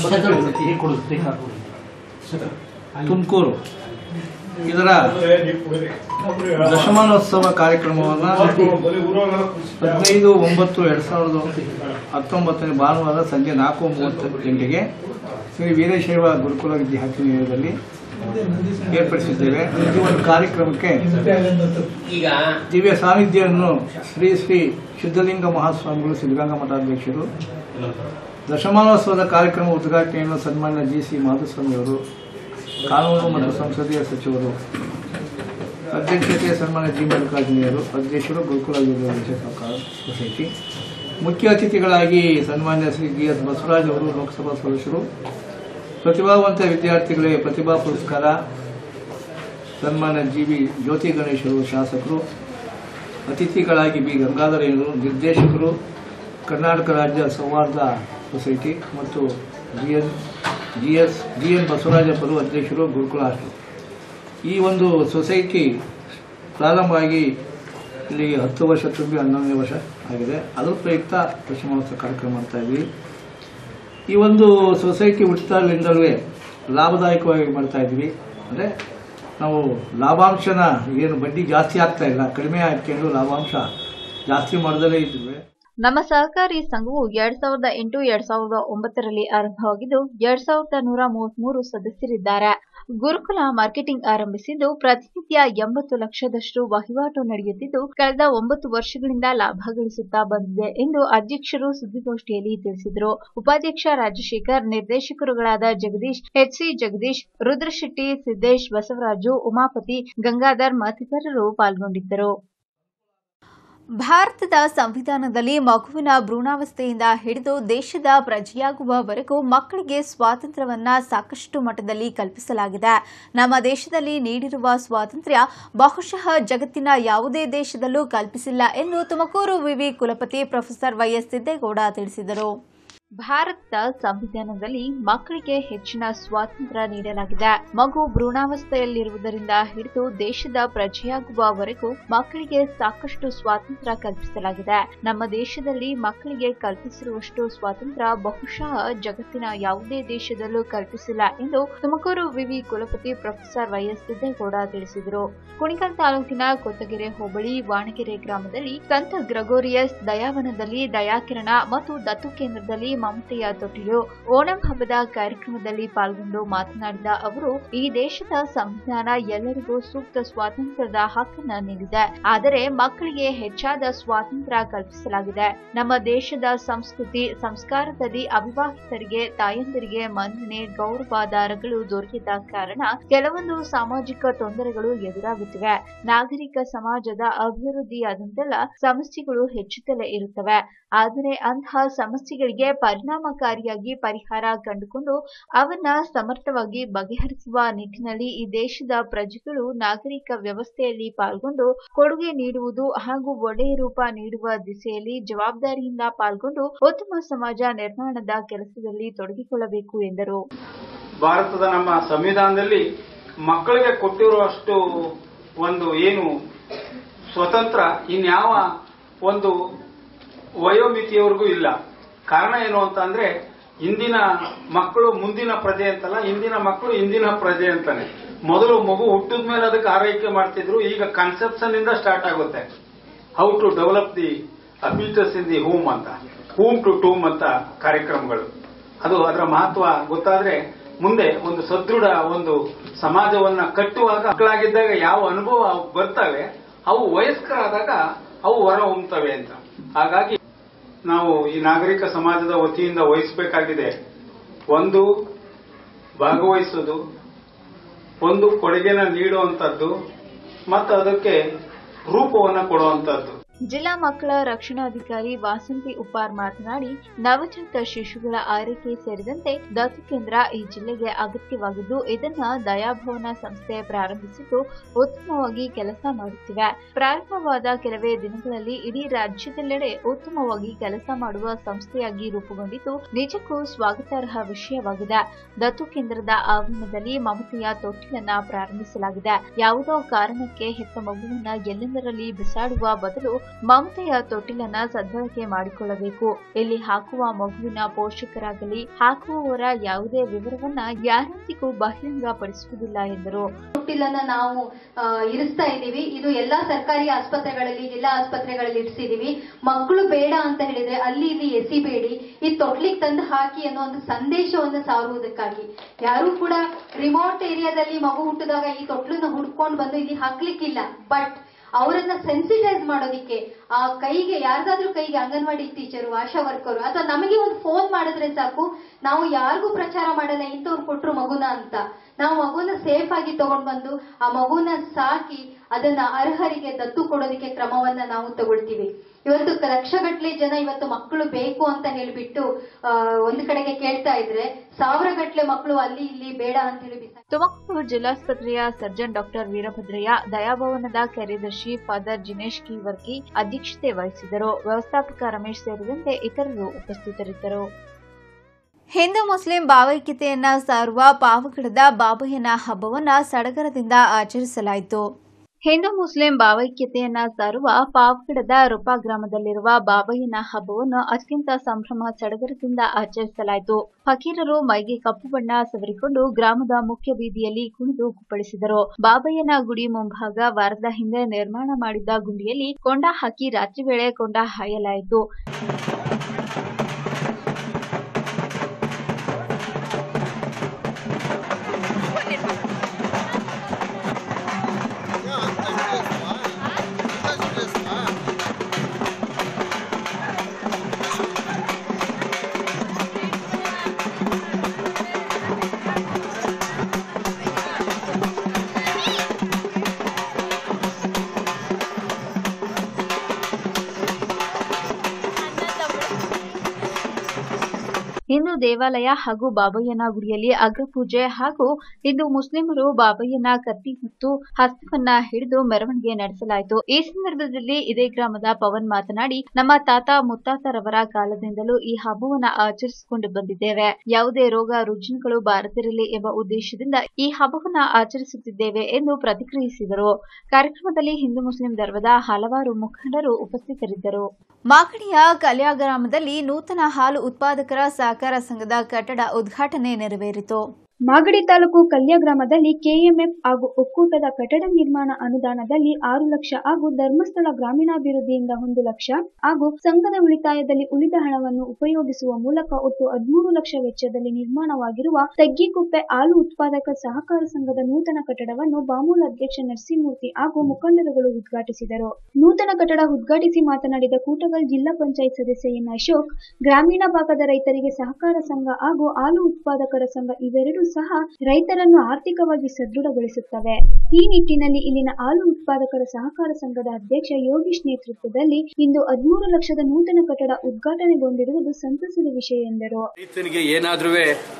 S15: ತುಮಕೂರು ಇದರ ದಶಮಾನೋತ್ಸವ ಕಾರ್ಯಕ್ರಮವನ್ನು ಹದಿನೈದು ಒಂಬತ್ತು ಎರಡ್ ಸಾವಿರದ ಹತ್ತೊಂಬತ್ತನೇ ಭಾನುವಾರ ಸಂಜೆ ನಾಲ್ಕು ಮೂವತ್ತು ಗಂಟೆಗೆ ಶ್ರೀ ವೀರಶೈವ ಗುರುಕುಲ ವಿದ್ಯಾರ್ಥಿ ನಿಲಯದಲ್ಲಿ ಏರ್ಪಡಿಸಿದ್ದೇವೆ. ಈ ಒಂದು ಕಾರ್ಯಕ್ರಮಕ್ಕೆ ದಿವ್ಯ ಸಾನ್ನಿಧ್ಯವನ್ನು ಶ್ರೀ ಶ್ರೀ ಸಿದ್ದಲಿಂಗ ಮಹಾಸ್ವಾಮಿಗಳು, ಸಿದ್ದಗಂಗಾ ಮಠಾಧ್ಯಕ್ಷರು, ದಶಮಾನೋತ್ಸವದ ಕಾರ್ಯಕ್ರಮ ಉದ್ಘಾಟನೆಯನ್ನು ಸನ್ಮಾನ್ಯ ಜಿ ಸಿ ಮಾಧುಸ್ವಾಮಿಯವರು, ಕಾನೂನು ಮತ್ತು ಸಂಸದೀಯ ಸಚಿವರು, ಅಧ್ಯಕ್ಷತೆ ಸನ್ಮಾನ್ಯ ಜಿ ಮಲ್ಲಿಕಾರ್ಜುನಯ್ಯರು, ಅಧ್ಯಕ್ಷರು ಗುರುಕುಲ ವಿವಿಧೋದ್ದೇಶ ಸಹಕಾರ ಸೊಸೈಟಿ. ಮುಖ್ಯ ಅತಿಥಿಗಳಾಗಿ ಸನ್ಮಾನ್ಯ ಶ್ರೀ ಜಿ ಎಸ್ ಬಸವರಾಜ್ ಅವರು, ಲೋಕಸಭಾ ಸದಸ್ಯರು, ಪ್ರತಿಭಾವಂತ ವಿದ್ಯಾರ್ಥಿಗಳಿಗೆ ಪ್ರತಿಭಾ ಪುರಸ್ಕಾರ ಸನ್ಮಾನ್ಯ ಜಿ ಬಿ ಜ್ಯೋತಿ ಗಣೇಶರು, ಶಾಸಕರು, ಅತಿಥಿಗಳಾಗಿ ಬಿ ಗಂಗಾಧರಯ್ಯರು, ನಿರ್ದೇಶಕರು, ಕರ್ನಾಟಕ ರಾಜ್ಯ ಸೌಹಾರ್ದ ಸೊಸೈಟಿ ಮತ್ತು G N G S G N ಬಸವರಾಜಪ್ಪರು, ಅಧ್ಯಕ್ಷರು, ಗುರುಕುಲ ಹಾಸ್ಟೆಲ್. ಈ ಒಂದು ಸೊಸೈಟಿ ಪ್ರಾರಂಭ ಆಗಿ ಇಲ್ಲಿ ಹತ್ತು ವರ್ಷ ತುಂಬಿ ಹನ್ನೊಂದನೇ ವರ್ಷ ಆಗಿದೆ. ಅದರ ಪ್ರಯುಕ್ತ ದಶಮಾನೋತ್ಸವ ಕಾರ್ಯಕ್ರಮ ಮಾಡ್ತಾ ಇದ್ವಿ. ಈ ಒಂದು ಸೊಸೈಟಿ ಹುಟ್ಟಿದಾಗಲಿಂದಲೂ ಲಾಭದಾಯಕವಾಗಿ ಮಾಡ್ತಾ ಇದ್ವಿ. ಅಂದರೆ ನಾವು ಲಾಭಾಂಶನ ಏನು ಬಡ್ಡಿ ಜಾಸ್ತಿ ಆಗ್ತಾ ಇಲ್ಲ, ಕಡಿಮೆ ಹಾಕೊಂಡು ಲಾಭಾಂಶ ಜಾಸ್ತಿ ಮಾಡದಲ್ಲೇ ಇದ್ವಿ.
S1: ನಮ್ಮ ಸಹಕಾರಿ ಸಂಘವು ಎರಡ್ ಸಾವಿರದ ಎಂಟು ಎರಡ್ ಸಾವಿರದ ಒಂಬತ್ತರಲ್ಲಿ ಆರಂಭವಾಗಿದ್ದು ಎರಡ್ ಸಾವಿರದ ನೂರ ಮೂವತ್ಮೂರು ಸದಸ್ಯರಿದ್ದಾರೆ. ಗುರುಕುಲ ಮಾರ್ಕೆಟಿಂಗ್ ಆರಂಭಿಸಿದ್ದು ಪ್ರತಿನಿತ್ಯ ಎಂಬತ್ತು ಲಕ್ಷದಷ್ಟು ವಹಿವಾಟು ನಡೆಯುತ್ತಿದ್ದು ಕಳೆದ ಒಂಬತ್ತು ವರ್ಷಗಳಿಂದ ಲಾಭ ಗಳಿಸುತ್ತಾ ಬಂದಿದೆ ಎಂದು ಅಧ್ಯಕ್ಷರು ಸುದ್ದಿಗೋಷ್ಠಿಯಲ್ಲಿ ತಿಳಿಸಿದರು. ಉಪಾಧ್ಯಕ್ಷ ರಾಜಶೇಖರ್, ನಿರ್ದೇಶಕರುಗಳಾದ ಜಗದೀಶ್, ಎಚ್ಸಿ ಜಗದೀಶ್, ರುದ್ರಶೆಟ್ಟಿ, ಸಿದ್ದೇಶ್, ಬಸವರಾಜು, ಉಮಾಪತಿ, ಗಂಗಾಧರ್ ಮತ್ತಿತರರು ಪಾಲ್ಗೊಂಡಿದ್ದರು. ಭಾರತದ ಸಂವಿಧಾನದಲ್ಲಿ ಮಗುವಿನ ಭ್ರೂಣಾವಸ್ಥೆಯಿಂದ ಹಿಡಿದು ದೇಶದ ಪ್ರಜೆಯಾಗುವವರೆಗೂ ಮಕ್ಕಳಿಗೆ ಸ್ವಾತಂತ್ರ್ಯವನ್ನ ಸಾಕಷ್ಟು ಮಟ್ಟದಲ್ಲಿ ಕಲ್ಪಿಸಲಾಗಿದೆ. ನಮ್ಮ ದೇಶದಲ್ಲಿ ನೀಡಿರುವ ಸ್ವಾತಂತ್ರ್ಯ ಬಹುಶಃ ಜಗತ್ತಿನ ಯಾವುದೇ ದೇಶದಲ್ಲೂ ಕಲ್ಪಿಸಿಲ್ಲ ಎಂದು ತುಮಕೂರು ವಿವಿ ಕುಲಪತಿ ಪ್ರೊಫೆಸರ್ ವೈಎಸ್ ಸಿದ್ದೇಗೌಡ ತಿಳಿಸಿದರು. ಭಾರತದ ಸಂವಿಧಾನದಲ್ಲಿ ಮಕ್ಕಳಿಗೆ ಹೆಚ್ಚಿನ ಸ್ವಾತಂತ್ರ್ಯ ನೀಡಲಾಗಿದೆ. ಮಗು ಭ್ರೂಣಾವಸ್ಥೆಯಲ್ಲಿರುವುದರಿಂದ ಹಿಡಿದು ದೇಶದ ಪ್ರಜೆಯಾಗುವವರೆಗೂ ಮಕ್ಕಳಿಗೆ ಸಾಕಷ್ಟು ಸ್ವಾತಂತ್ರ್ಯ ಕಲ್ಪಿಸಲಾಗಿದೆ. ನಮ್ಮ ದೇಶದಲ್ಲಿ ಮಕ್ಕಳಿಗೆ ಕಲ್ಪಿಸಿರುವಷ್ಟು ಸ್ವಾತಂತ್ರ್ಯ ಬಹುಶಃ ಜಗತ್ತಿನ ಯಾವುದೇ ದೇಶದಲ್ಲೂ ಕಲ್ಪಿಸಿಲ್ಲ ಎಂದು ತುಮಕೂರು ವಿವಿ ಕುಲಪತಿ ಪ್ರೊಫೆಸರ್ ವೈಎಸ್ ಸಿದ್ದೇಗೌಡ ತಿಳಿಸಿದರು. ಕುಣಿಗಲ್ ತಾಲೂಕಿನ ಕೊತ್ತಗೆರೆ ಹೋಬಳಿ ವಾಣಗೆರೆ ಗ್ರಾಮದಲ್ಲಿ ಸಂತ ಗ್ರೆಗೋರಿಯಸ್ ದಯಾವನದಲ್ಲಿ ದಯಾಕಿರಣ ಮತ್ತು ದತ್ತು ಕೇಂದ್ರದಲ್ಲಿ ಮಮತೆಯ ತೊಟ್ಟಿಲು ಓಣಂ ಹಬ್ಬದ ಕಾರ್ಯಕ್ರಮದಲ್ಲಿ ಪಾಲ್ಗೊಂಡು ಮಾತನಾಡಿದ ಅವರು, ಈ ದೇಶದ ಸಂವಿಧಾನ ಎಲ್ಲರಿಗೂ ಸೂಕ್ತ ಸ್ವಾತಂತ್ರ್ಯದ ಹಕ್ಕನ್ನು ನೀಡಿದೆ. ಆದರೆ ಮಕ್ಕಳಿಗೆ ಹೆಚ್ಚಾದ ಸ್ವಾತಂತ್ರ್ಯ ಕಲ್ಪಿಸಲಾಗಿದೆ. ನಮ್ಮ ದೇಶದ ಸಂಸ್ಕೃತಿ ಸಂಸ್ಕಾರದಲ್ಲಿ ಅವಿವಾಹಿತರಿಗೆ ತಾಯಂದಿರಿಗೆ ಮನ್ನಣೆ ಗೌರವಾಧಾರಗಳು ದೊರೆಯದ ಕಾರಣ ಕೆಲವೊಂದು ಸಾಮಾಜಿಕ ತೊಂದರೆಗಳು ಎದುರಾಗುತ್ತಿವೆ. ನಾಗರಿಕ ಸಮಾಜದ ಅಭಿವೃದ್ಧಿಯಾದಂತೆಲ್ಲ ಸಮಸ್ಯೆಗಳು ಹೆಚ್ಚುತ್ತಲೇ ಇರುತ್ತವೆ. ಆದರೆ ಅಂತಹ ಸಮಸ್ಯೆಗಳಿಗೆ ಪರಿಣಾಮಕಾರಿಯಾಗಿ ಪರಿಹಾರ ಕಂಡುಕೊಂಡು ಅವನ್ನ ಸಮರ್ಥವಾಗಿ ಬಗೆಹರಿಸುವ ನಿಟ್ಟಿನಲ್ಲಿ ಈ ದೇಶದ ಪ್ರಜೆಗಳು ನಾಗರಿಕ ವ್ಯವಸ್ಥೆಯಲ್ಲಿ ಪಾಲ್ಗೊಂಡು ಕೊಡುಗೆ ನೀಡುವುದು ಹಾಗೂ ಒಳ್ಳೆಯ ರೂಪ ನೀಡುವ ದಿಸೆಯಲ್ಲಿ ಜವಾಬ್ದಾರಿಯಿಂದ ಪಾಲ್ಗೊಂಡು ಉತ್ತಮ ಸಮಾಜ ನಿರ್ಮಾಣದ ಕೆಲಸದಲ್ಲಿ ತೊಡಗಿಕೊಳ್ಳಬೇಕು ಎಂದರು.
S16: ಭಾರತದ ನಮ್ಮ ಸಂವಿಧಾನದಲ್ಲಿ ಮಕ್ಕಳಿಗೆ ಕೊಟ್ಟಿರುವಷ್ಟು ಒಂದು ಏನು ಸ್ವತಂತ್ರ ಇನ್ಯಾವ ಒಂದು ವಯೋಮಿತಿಯವರೆಗೂ ಇಲ್ಲ. ಕಾರಣ ಏನು ಅಂತ ಅಂದ್ರೆ ಇಂದಿನ ಮಕ್ಕಳು ಮುಂದಿನ ಪ್ರಜೆ ಅಂತಲ್ಲ, ಇಂದಿನ ಮಕ್ಕಳು ಇಂದಿನ ಪ್ರಜೆ ಅಂತಾನೆ. ಮೊದಲು ಮಗು ಹುಟ್ಟಿದ ಮೇಲೆ ಅದಕ್ಕೆ ಆರೈಕೆ ಮಾಡ್ತಿದ್ರು. ಈಗ ಕನ್ಸೆಪ್ಷನ್ ಇಂದ ಸ್ಟಾರ್ಟ್ ಆಗುತ್ತೆ. How to develop the features in the home ಅಂತ, ಹೋಮ್ ಟು ಟೂಮ್ ಅಂತ ಕಾರ್ಯಕ್ರಮಗಳು. ಅದು ಅದರ ಮಹತ್ವ ಗೊತ್ತಾದ್ರೆ ಮುಂದೆ ಒಂದು ಸದೃಢ ಒಂದು ಸಮಾಜವನ್ನ ಕಟ್ಟುವಾಗ ಮಕ್ಕಳಾಗಿದ್ದಾಗ ಯಾವ ಅನುಭವ ಬರ್ತವೆ ಅವು ವಯಸ್ಕರಾದಾಗ ಅವು ಹೊರ ಹೊಮ್ಮುತ್ತವೆ ಅಂತ. ಹಾಗಾಗಿ ನಾವು ಈ ನಾಗರಿಕ ಸಮಾಜದ ವತಿಯಿಂದ ವಹಿಸಬೇಕಾಗಿದೆ. ಒಂದು ಭಾಗವಹಿಸೋದು, ಒಂದು ಕೊಡುಗೆನ ನೀಡುವಂತದ್ದು ಮತ್ತು ಅದಕ್ಕೆ ರೂಪವನ್ನು ಕೊಡುವಂತದ್ದು.
S1: ಜಿಲ್ಲಾ ಮಕ್ಕಳ ರಕ್ಷಣಾಧಿಕಾರಿ ವಾಸಂತಿ ಉಪ್ಪಾರ್ ಮಾತನಾಡಿ, ನವಜಾತ ಶಿಶುಗಳ ಆರೈಕೆ ಸೇರಿದಂತೆ ದತ್ತು ಕೇಂದ್ರ ಈ ಜಿಲ್ಲೆಗೆ ಅಗತ್ಯವಾಗಿದ್ದು ಇದನ್ನ ದಯಾಭವನ ಸಂಸ್ಥೆ ಪ್ರಾರಂಭಿಸಿದ್ದು ಉತ್ತಮವಾಗಿ ಕೆಲಸ ಮಾಡುತ್ತಿವೆ. ಪ್ರಾರಂಭವಾದ ಕೆಲವೇ ದಿನಗಳಲ್ಲಿ ಇಡೀ ರಾಜ್ಯದೆಲ್ಲೆಡೆ ಉತ್ತಮವಾಗಿ ಕೆಲಸ ಮಾಡುವ ಸಂಸ್ಥೆಯಾಗಿ ರೂಪುಗೊಂಡಿದ್ದು ನಿಜಕ್ಕೂ ಸ್ವಾಗತಾರ್ಹ ವಿಷಯವಾಗಿದೆ. ದತ್ತು ಕೇಂದ್ರದ ಆವರಣದಲ್ಲಿ ಮಮತೆಯ ತೊಟ್ಟಿಲನ್ನ ಪ್ರಾರಂಭಿಸಲಾಗಿದೆ. ಯಾವುದೋ ಕಾರಣಕ್ಕೆ ಹೆತ್ತ ಮಗುವನ್ನ ಎಲ್ಲೆಂದರಲ್ಲಿ ಬಿಸಾಡುವ ಬದಲು ಮಮತೆಯ ತೊಟ್ಟಿಲನ್ನ ಸದ್ಬಳಕೆ ಮಾಡಿಕೊಳ್ಳಬೇಕು. ಇಲ್ಲಿ ಹಾಕುವ ಮಗುವಿನ ಪೋಷಕರಾಗಲಿ ಹಾಕುವವರ ಯಾವುದೇ ವಿವರವನ್ನ ಯಾರೊಂದಿಗೂ ಬಹಿರಂಗ ಪಡಿಸುವುದಿಲ್ಲ ಎಂದರು.
S17: ತೊಟ್ಟಿಲನ್ನ ನಾವು ಇರಿಸ್ತಾ ಇದ್ದೀವಿ. ಇದು ಎಲ್ಲಾ ಸರ್ಕಾರಿ ಆಸ್ಪತ್ರೆಗಳಲ್ಲಿ ಜಿಲ್ಲಾ ಆಸ್ಪತ್ರೆಗಳಲ್ಲಿ ಇರಿಸಿದೀವಿ. ಮಕ್ಕಳು ಬೇಡ ಅಂತ ಹೇಳಿದ್ರೆ ಅಲ್ಲಿ ಇಲ್ಲಿ ಎಸಿಬೇಡಿ, ಈ ತೊಟ್ಲಿಗೆ ತಂದು ಹಾಕಿ ಅನ್ನೋ ಒಂದು ಸಂದೇಶವನ್ನು ಸಾರುವುದಕ್ಕಾಗಿ. ಯಾರು ಕೂಡ ರಿಮೋಟ್ ಏರಿಯಾದಲ್ಲಿ ಮಗು ಹುಟ್ಟಿದಾಗ ಈ ತೊಟ್ಲನ್ನ ಹುಡ್ಕೊಂಡು ಬಂದು ಇಲ್ಲಿ ಹಾಕ್ಲಿಕ್ಕಿಲ್ಲ. ಬಟ್ ಅವರನ್ನ ಸೆನ್ಸಿಟೈಸ್ ಮಾಡೋದಿಕ್ಕೆ ಆ ಕೈಗೆ ಯಾರಿಗಾದ್ರೂ ಕೈಗೆ ಅಂಗನವಾಡಿ ಟೀಚರು, ಆಶಾ ವರ್ಕರು ಅಥವಾ ನಮಗೆ ಒಂದು ಫೋನ್ ಮಾಡಿದ್ರೆ ಸಾಕು, ನಾವು ಯಾರಿಗೂ ಪ್ರಚಾರ ಮಾಡಲ್ಲ ಇಂಥವ್ರು ಕೊಟ್ರು ಮಗುನ ಅಂತ. ನಾವು ಮಗುನ ಸೇಫ್ ಆಗಿ ತಗೊಂಡ್ ಬಂದು ಆ ಮಗುನ ಸಾಕಿ ಅದನ್ನ ಅರ್ಹರಿಗೆ ದತ್ತು ಕೊಡೋದಕ್ಕೆ ಕ್ರಮವನ್ನ ನಾವು ತಗೊಳ್ತೀವಿ. ಇವತ್ತು ಲಕ್ಷಗಟ್ಲೆ ಜನ ಇವತ್ತು ಮಕ್ಕಳು ಬೇಕು ಅಂತ ಹೇಳ್ಬಿಟ್ಟು ಒಂದು ಕಡೆಗೆ ಕೇಳ್ತಾ ಇದ್ರೆ ಸಾವಿರ ಗಟ್ಲೆ ಮಕ್ಕಳು ಅಲ್ಲಿ ಇಲ್ಲಿ ಬೇಡ ಅಂತ ಹೇಳಿ.
S1: ತುಮಕೂರು ಜಿಲ್ಲಾಸ್ಪತ್ರೆಯ ಸರ್ಜನ್ ಡಾಕ್ಟರ್ ವೀರಭದ್ರಯ್ಯ, ದಯಾಭವನದ ಕಾರ್ಯದರ್ಶಿ ಫಾದರ್ ಜಿನೇಶ್ ಕೀವರ್ಕಿ ಅಧ್ಯಕ್ಷತೆ ವಹಿಸಿದರು. ವ್ಯವಸ್ಥಾಪಕ ರಮೇಶ್ ಸೇರಿದಂತೆ ಇತರರು ಉಪಸ್ಥಿತರಿದ್ದರು. ಹಿಂದೂ ಮುಸ್ಲಿಂ ಭಾವೈಕ್ಯತೆಯನ್ನ ಸಾರುವ ಪಾವಗಡದ ಬಾಬಯ್ಯನ ಹಬ್ಬವನ್ನ ಸಡಗರದಿಂದ ಆಚರಿಸಲಾಯಿತು. ಹಿಂದೂ ಮುಸ್ಲಿಂ ಭಾವೈಕ್ಯತೆಯನ್ನ ಸಾರುವ ಪಾವಗಡದ ರೂಪಾ ಗ್ರಾಮದಲ್ಲಿರುವ ಬಾಬಯ್ಯನ ಹಬ್ಬವನ್ನು ಅತ್ಯಂತ ಸಂಭ್ರಮ ಸಡಗರದಿಂದ ಆಚರಿಸಲಾಯಿತು. ಫಕೀರರು ಮೈಗೆ ಕಪ್ಪು ಬಣ್ಣ ಸವರಿಕೊಂಡು ಗ್ರಾಮದ ಮುಖ್ಯ ಬೀದಿಯಲ್ಲಿ ಕುಣಿದು ಕುಪ್ಪಳಿಸಿದರು. ಬಾಬಯ್ಯನ ಗುಡಿ ಮುಂಭಾಗ ವಾರದ ಹಿಂದೆ ನಿರ್ಮಾಣ ಮಾಡಿದ್ದ ಗುಂಡಿಯಲ್ಲಿ ಕೊಂಡ ಹಾಕಿ ರಾತ್ರಿ ವೇಳೆ ಕೊಂಡ ಹಾಯಲಾಯಿತು. ಹಿಂದೂ ದೇವಾಲಯ ಹಾಗೂ ಬಾಬಯ್ಯನ ಗುಡಿಯಲ್ಲಿ ಅಗ್ರಪೂಜೆ ಹಾಗೂ ಇಂದು ಮುಸ್ಲಿಮರು ಬಾಬಯ್ಯನ ಕತ್ತಿ ಮತ್ತು ಹಸ್ತವನ್ನ ಹಿಡಿದು ಮೆರವಣಿಗೆ ನಡೆಸಲಾಯಿತು. ಈ ಸಂದರ್ಭದಲ್ಲಿ ಇದೇ ಗ್ರಾಮದ ಪವನ್ ಮಾತನಾಡಿ, ನಮ್ಮ ತಾತ ಮುತ್ತಾತರವರ ಕಾಲದಿಂದಲೂ ಈ ಹಬ್ಬವನ್ನ ಆಚರಿಸಿಕೊಂಡು ಬಂದಿದ್ದೇವೆ. ಯಾವುದೇ ರೋಗ ರುಜಿನಗಳು ಬಾರದಿರಲಿ ಎಂಬ ಉದ್ದೇಶದಿಂದ ಈ ಹಬ್ಬವನ್ನ ಆಚರಿಸುತ್ತಿದ್ದೇವೆ ಎಂದು ಪ್ರತಿಕ್ರಿಯಿಸಿದರು. ಕಾರ್ಯಕ್ರಮದಲ್ಲಿ ಹಿಂದೂ ಮುಸ್ಲಿಂ ಧರ್ಮದ ಹಲವಾರು ಮುಖಂಡರು ಉಪಸ್ಥಿತರಿದ್ದರು. ಮಾಗಡಿಯ ಕಲ್ಯಾ ಗ್ರಾಮದಲ್ಲಿ ನೂತನ ಹಾಲು ಉತ್ಪಾದಕರ ಸಹಕಾರ ಸಂಘದ ಕಟ್ಟಡ ಉದ್ಘಾಟನೆ ನೆರವೇರಿತು.
S8: ಮಾಗಡಿ ತಾಲೂಕು ಕಲ್ಯಾ ಗ್ರಾಮದಲ್ಲಿ ಕೆಎಂಎಫ್ ಹಾಗೂ ಒಕ್ಕೂಟದ ಕಟ್ಟಡ ನಿರ್ಮಾಣ ಅನುದಾನದಲ್ಲಿ ಆರು ಲಕ್ಷ ಹಾಗೂ ಧರ್ಮಸ್ಥಳ ಗ್ರಾಮೀಣಾಭಿವೃದ್ಧಿಯಿಂದ ಒಂದು ಲಕ್ಷ ಹಾಗೂ ಸಂಘದ ಉಳಿತಾಯದಲ್ಲಿ ಉಳಿದ ಹಣವನ್ನು ಉಪಯೋಗಿಸುವ ಮೂಲಕ ಒಟ್ಟು ಹದಿಮೂರು ಲಕ್ಷ ವೆಚ್ಚದಲ್ಲಿ ನಿರ್ಮಾಣವಾಗಿರುವ ತಗ್ಗಿಕುಪ್ಪೆ ಹಾಲು ಉತ್ಪಾದಕ ಸಹಕಾರ ಸಂಘದ ನೂತನ ಕಟ್ಟಡವನ್ನು ಬಾಮೂಲ್ ಅಧ್ಯಕ್ಷ ನರಸಿಂಹಮೂರ್ತಿ ಹಾಗೂ ಮುಖಂಡರುಗಳು ಉದ್ಘಾಟಿಸಿದರು. ನೂತನ ಕಟ್ಟಡ ಉದ್ಘಾಟಿಸಿ ಮಾತನಾಡಿದ ಕೂಟಗಲ್ ಜಿಲ್ಲಾ ಪಂಚಾಯತ್ ಸದಸ್ಯ ಎನ್ ಅಶೋಕ್, ಗ್ರಾಮೀಣ ಭಾಗದ ರೈತರಿಗೆ ಸಹಕಾರ ಸಂಘ ಹಾಗೂ ಹಾಲು ಉತ್ಪಾದಕರ ಸಂಘ ಇವೆರಡೂ ಸಹ ರೈತರನ್ನು ಆರ್ಥಿಕವಾಗಿ ಸದೃಢಗೊಳಿಸುತ್ತವೆ. ಈ ನಿಟ್ಟಿನಲ್ಲಿ ಇಲ್ಲಿನ ಹಾಲು ಉತ್ಪಾದಕರ ಸಹಕಾರ ಸಂಘದ ಅಧ್ಯಕ್ಷ ಯೋಗೀಶ್ ನೇತೃತ್ವದಲ್ಲಿ ಇಂದು ಹದಿಮೂರು ಲಕ್ಷದ ನೂತನ ಕಟ್ಟಡ ಉದ್ಘಾಟನೆಗೊಂಡಿರುವುದು ಸಂತಸದ ವಿಷಯ ಎಂದರು.
S18: ರೈತನಿಗೆ ಏನಾದ್ರೂ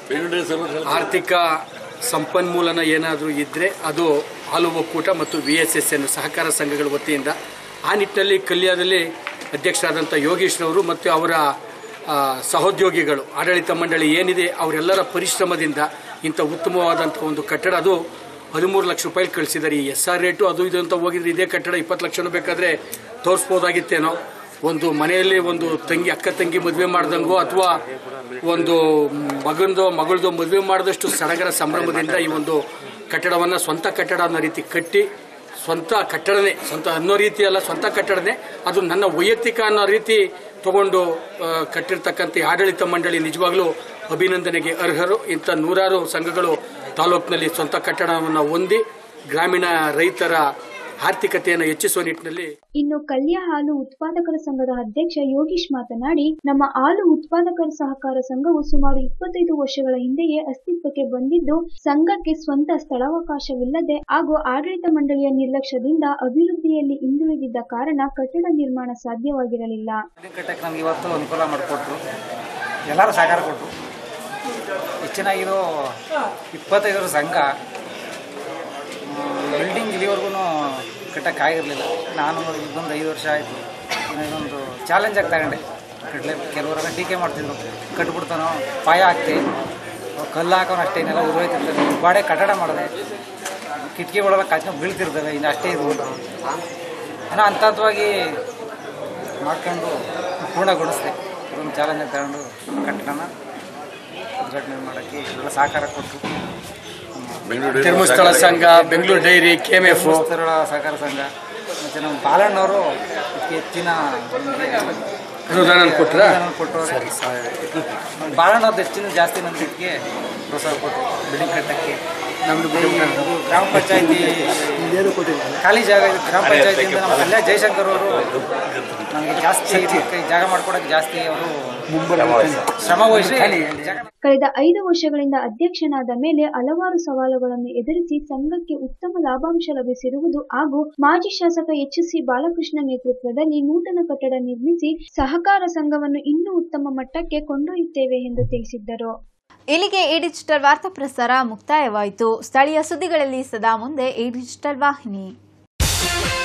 S18: ಆರ್ಥಿಕ ಸಂಪನ್ಮೂಲನ ಏನಾದರೂ ಇದ್ರೆ ಅದು ಹಾಲು ಒಕ್ಕೂಟ ಮತ್ತು ವಿ ಎಸ್ ಎಸ್ ಎನ್ ಸಹಕಾರ ಸಂಘಗಳ ವತಿಯಿಂದ. ಆ ನಿಟ್ಟಿನಲ್ಲಿ ಕಲ್ಯಾಣದಲ್ಲಿ ಅಧ್ಯಕ್ಷರಾದಂಥ ಯೋಗೀಶ್ರವರು ಮತ್ತು ಅವರ ಸಹೋದ್ಯೋಗಿಗಳು ಆಡಳಿತ ಮಂಡಳಿ ಏನಿದೆ ಅವರೆಲ್ಲರ ಪರಿಶ್ರಮದಿಂದ ಇಂಥ ಉತ್ತಮವಾದಂಥ ಒಂದು ಕಟ್ಟಡ, ಅದು ಹದಿಮೂರು ಲಕ್ಷ ರೂಪಾಯಿ ಕಳಿಸಿದ್ದಾರೆ. ಈ ಎಸ್ ಆರ್ ರೇಟು ಅದು ಇದು ಅಂತ ಹೋಗಿದ್ರೆ ಇದೇ ಕಟ್ಟಡ ಇಪ್ಪತ್ತು ಲಕ್ಷನೂ ಬೇಕಾದರೆ ತೋರಿಸ್ಬೋದಾಗಿತ್ತೇನೋ. ಒಂದು ಮನೆಯಲ್ಲಿ ಒಂದು ತಂಗಿ ಅಕ್ಕ ತಂಗಿ ಮದುವೆ ಮಾಡ್ದಂಗೋ ಅಥವಾ ಒಂದು ಮಗಂದು ಮಗಳದು ಮದುವೆ ಮಾಡಿದಷ್ಟು ಸಡಗರ ಸಂಭ್ರಮದಿಂದ ಈ ಒಂದು ಕಟ್ಟಡವನ್ನು ಸ್ವಂತ ಕಟ್ಟಡ ಅನ್ನೋ ರೀತಿ ಕಟ್ಟಿ, ಸ್ವಂತ ಕಟ್ಟಡನೇ ಸ್ವಂತ ಅನ್ನೋ ರೀತಿ ಅಲ್ಲ, ಸ್ವಂತ ಕಟ್ಟಡನೇ ಅದು ನನ್ನ ವೈಯಕ್ತಿಕ ಅನ್ನೋ ರೀತಿ ತಗೊಂಡು ಕಟ್ಟಿರ್ತಕ್ಕಂಥ ಆಡಳಿತ ಮಂಡಳಿ ನಿಜವಾಗ್ಲೂ ಅಭಿನಂದನೆಗೆ ಅರ್ಹರು. ಇಂಥ ನೂರಾರು ಸಂಘಗಳು ತಾಲೂಕಿನಲ್ಲಿ ಸ್ವಂತ ಕಟ್ಟಡವನ್ನು ಹೊಂದಿ ಗ್ರಾಮೀಣ ರೈತರ ಆರ್ಥಿಕತೆಯನ್ನು ಹೆಚ್ಚಿಸುವ ನಿಟ್ಟಿನಲ್ಲಿ.
S8: ಇನ್ನು ಕಲ್ಯಾ ಹಾಲು ಉತ್ಪಾದಕರ ಸಂಘದ ಅಧ್ಯಕ್ಷ ಯೋಗೀಶ್ ಮಾತನಾಡಿ, ನಮ್ಮ ಹಾಲು ಉತ್ಪಾದಕರ ಸಹಕಾರ ಸಂಘವು ಸುಮಾರು ಇಪ್ಪತ್ತೈದು ವರ್ಷಗಳ ಹಿಂದೆಯೇ ಅಸ್ತಿತ್ವಕ್ಕೆ ಬಂದಿದ್ದು, ಸಂಘಕ್ಕೆ ಸ್ವಂತ ಸ್ಥಳಾವಕಾಶವಿಲ್ಲದೆ ಹಾಗೂ ಆಡಳಿತ ಮಂಡಳಿಯ ನಿರ್ಲಕ್ಷ್ಯದಿಂದ ಅಭಿವೃದ್ಧಿಯಲ್ಲಿ ಹಿಂದುಳಿದಿದ್ದ ಕಾರಣ ಕಟ್ಟಡ ನಿರ್ಮಾಣ ಸಾಧ್ಯವಾಗಿರಲಿಲ್ಲ.
S19: ನಮ್ಗೆ ಇವತ್ತು ಅನುಕೂಲ ಮಾಡಿಕೊಟ್ರು, ಎಲ್ಲರೂ ಸಹಕಾರ ಕೊಟ್ಟರು. ಹೆಚ್ಚಿನಾಗಿರೋ ಇಪ್ಪತ್ತೈದರ ಸಂಘ ಬಿಲ್ಡಿಂಗ್ ಇಲ್ಲಿವರೆಗೂ ಕಟ್ಟಕ್ಕಾಗಿರಲಿಲ್ಲ. ನಾನು ಇದೊಂದು ಐದು ವರ್ಷ ಆಯಿತು. ಇದೊಂದು ಚಾಲೆಂಜ್ ಆಗಿ ತಗೊಂಡೆ. ಕಟ್ಟಲೆ ಕೆಲವರೆಲ್ಲ ಟೀಕೆ ಮಾಡ್ತಿದ್ರು, ಕಟ್ಬಿಡ್ತಾನೋ ಪಾಯ ಹಾಕ್ತಿ, ಕಲ್ಲು ಹಾಕೋನು ಅಷ್ಟೇ, ಇನ್ನೆಲ್ಲ ಉರುವೈತಿರ್ತದೆ. ಬಾಡೆ ಕಟ್ಟಡ ಮಾಡಿದೆ, ಕಿಟಕಿಗಳೆಲ್ಲ ಕಾಚ್ಕೊಂಡು ಬೀಳ್ತಿರ್ತವೆ, ಇನ್ನು ಅಷ್ಟೇ ಇದು ಏನೋ ಹಂತ ಹಂತವಾಗಿ ಮಾಡ್ಕೊಂಡು ಪೂರ್ಣಗೊಳಿಸ್ದೆ. ಇದೊಂದು ಚಾಲೆಂಜ್ ಆಗಿ ತಗೊಂಡು ಕಟ್ಟಡನ ಉದ್ಘಾಟನೆ ಮಾಡೋಕ್ಕೆ ಎಲ್ಲ ಸಹಕಾರ ಕೊಟ್ಟರು.
S18: ಧರ್ಮಸ್ಥಳ ಸಂಘ, Bengaluru dairy, K M F
S19: ಸಹಕಾರ ಸಂಘ ಮತ್ತು ನಮ್ಮ ಬಾಲಣ್ಣವರು ಹೆಚ್ಚಿನ
S18: ಅನುದಾನ ಕೊಟ್ಟರು.
S19: ಬಾಲಣ್ಣವ್ರದ್ದು ಹೆಚ್ಚಿನ ಜಾಸ್ತಿ ನಮ್ಗೆ ಇದಕ್ಕೆ ಪ್ರೋತ್ಸಾಹ ಕೊಟ್ಟರು ಬಿಲ್ಡಿಂಗ್ ಕಟ್ಟಕ್ಕೆ. ನಮ್ಮದು ಗ್ರಾಮ ಪಂಚಾಯತಿ ಖಾಲಿ ಜಾಗ ಇದೆ. ಗ್ರಾಮ ಪಂಚಾಯತಿಯಿಂದ ನಮ್ಮ ಕಲ್ಯಾಣ ಜಯಶಂಕರ್ ಅವರು ನಮಗೆ ಜಾಸ್ತಿ ಜಾಗ ಮಾಡ್ಕೊಡೋಕೆ ಜಾಸ್ತಿ ಅವರು ಶ್ರಮ ವಹಿಸಿ ಜಾಗ.
S8: ಕಳೆದ ಐದು ವರ್ಷಗಳಿಂದ ಅಧ್ಯಕ್ಷನಾದ ಮೇಲೆ ಹಲವಾರು ಸವಾಲುಗಳನ್ನು ಎದುರಿಸಿ ಸಂಘಕ್ಕೆ ಉತ್ತಮ ಲಾಭಾಂಶ ಲಭಿಸಿರುವುದು ಹಾಗೂ ಮಾಜಿ ಶಾಸಕ ಎಚ್ ಸಿ ಬಾಲಕೃಷ್ಣ ನೇತೃತ್ವದಲ್ಲಿ ನೂತನ ಕಟ್ಟಡ ನಿರ್ಮಿಸಿ ಸಹಕಾರ ಸಂಘವನ್ನು ಇನ್ನೂ ಉತ್ತಮ ಮಟ್ಟಕ್ಕೆ ಕೊಂಡೊಯ್ಯುತ್ತೇವೆ ಎಂದು ತಿಳಿಸಿದ್ದರು.
S1: ಇಲ್ಲಿಗೆ ಈ ಡಿಜಿಟಲ್ ವಾರ್ತಾ ಪ್ರಸಾರ ಮುಕ್ತಾಯವಾಯಿತು. ಸ್ಥಳೀಯ ಸುದ್ದಿಗಳಲ್ಲಿ ಸದಾ ಮುಂದೆ ಈ ಡಿಜಿಟಲ್ ವಾಹಿನಿ.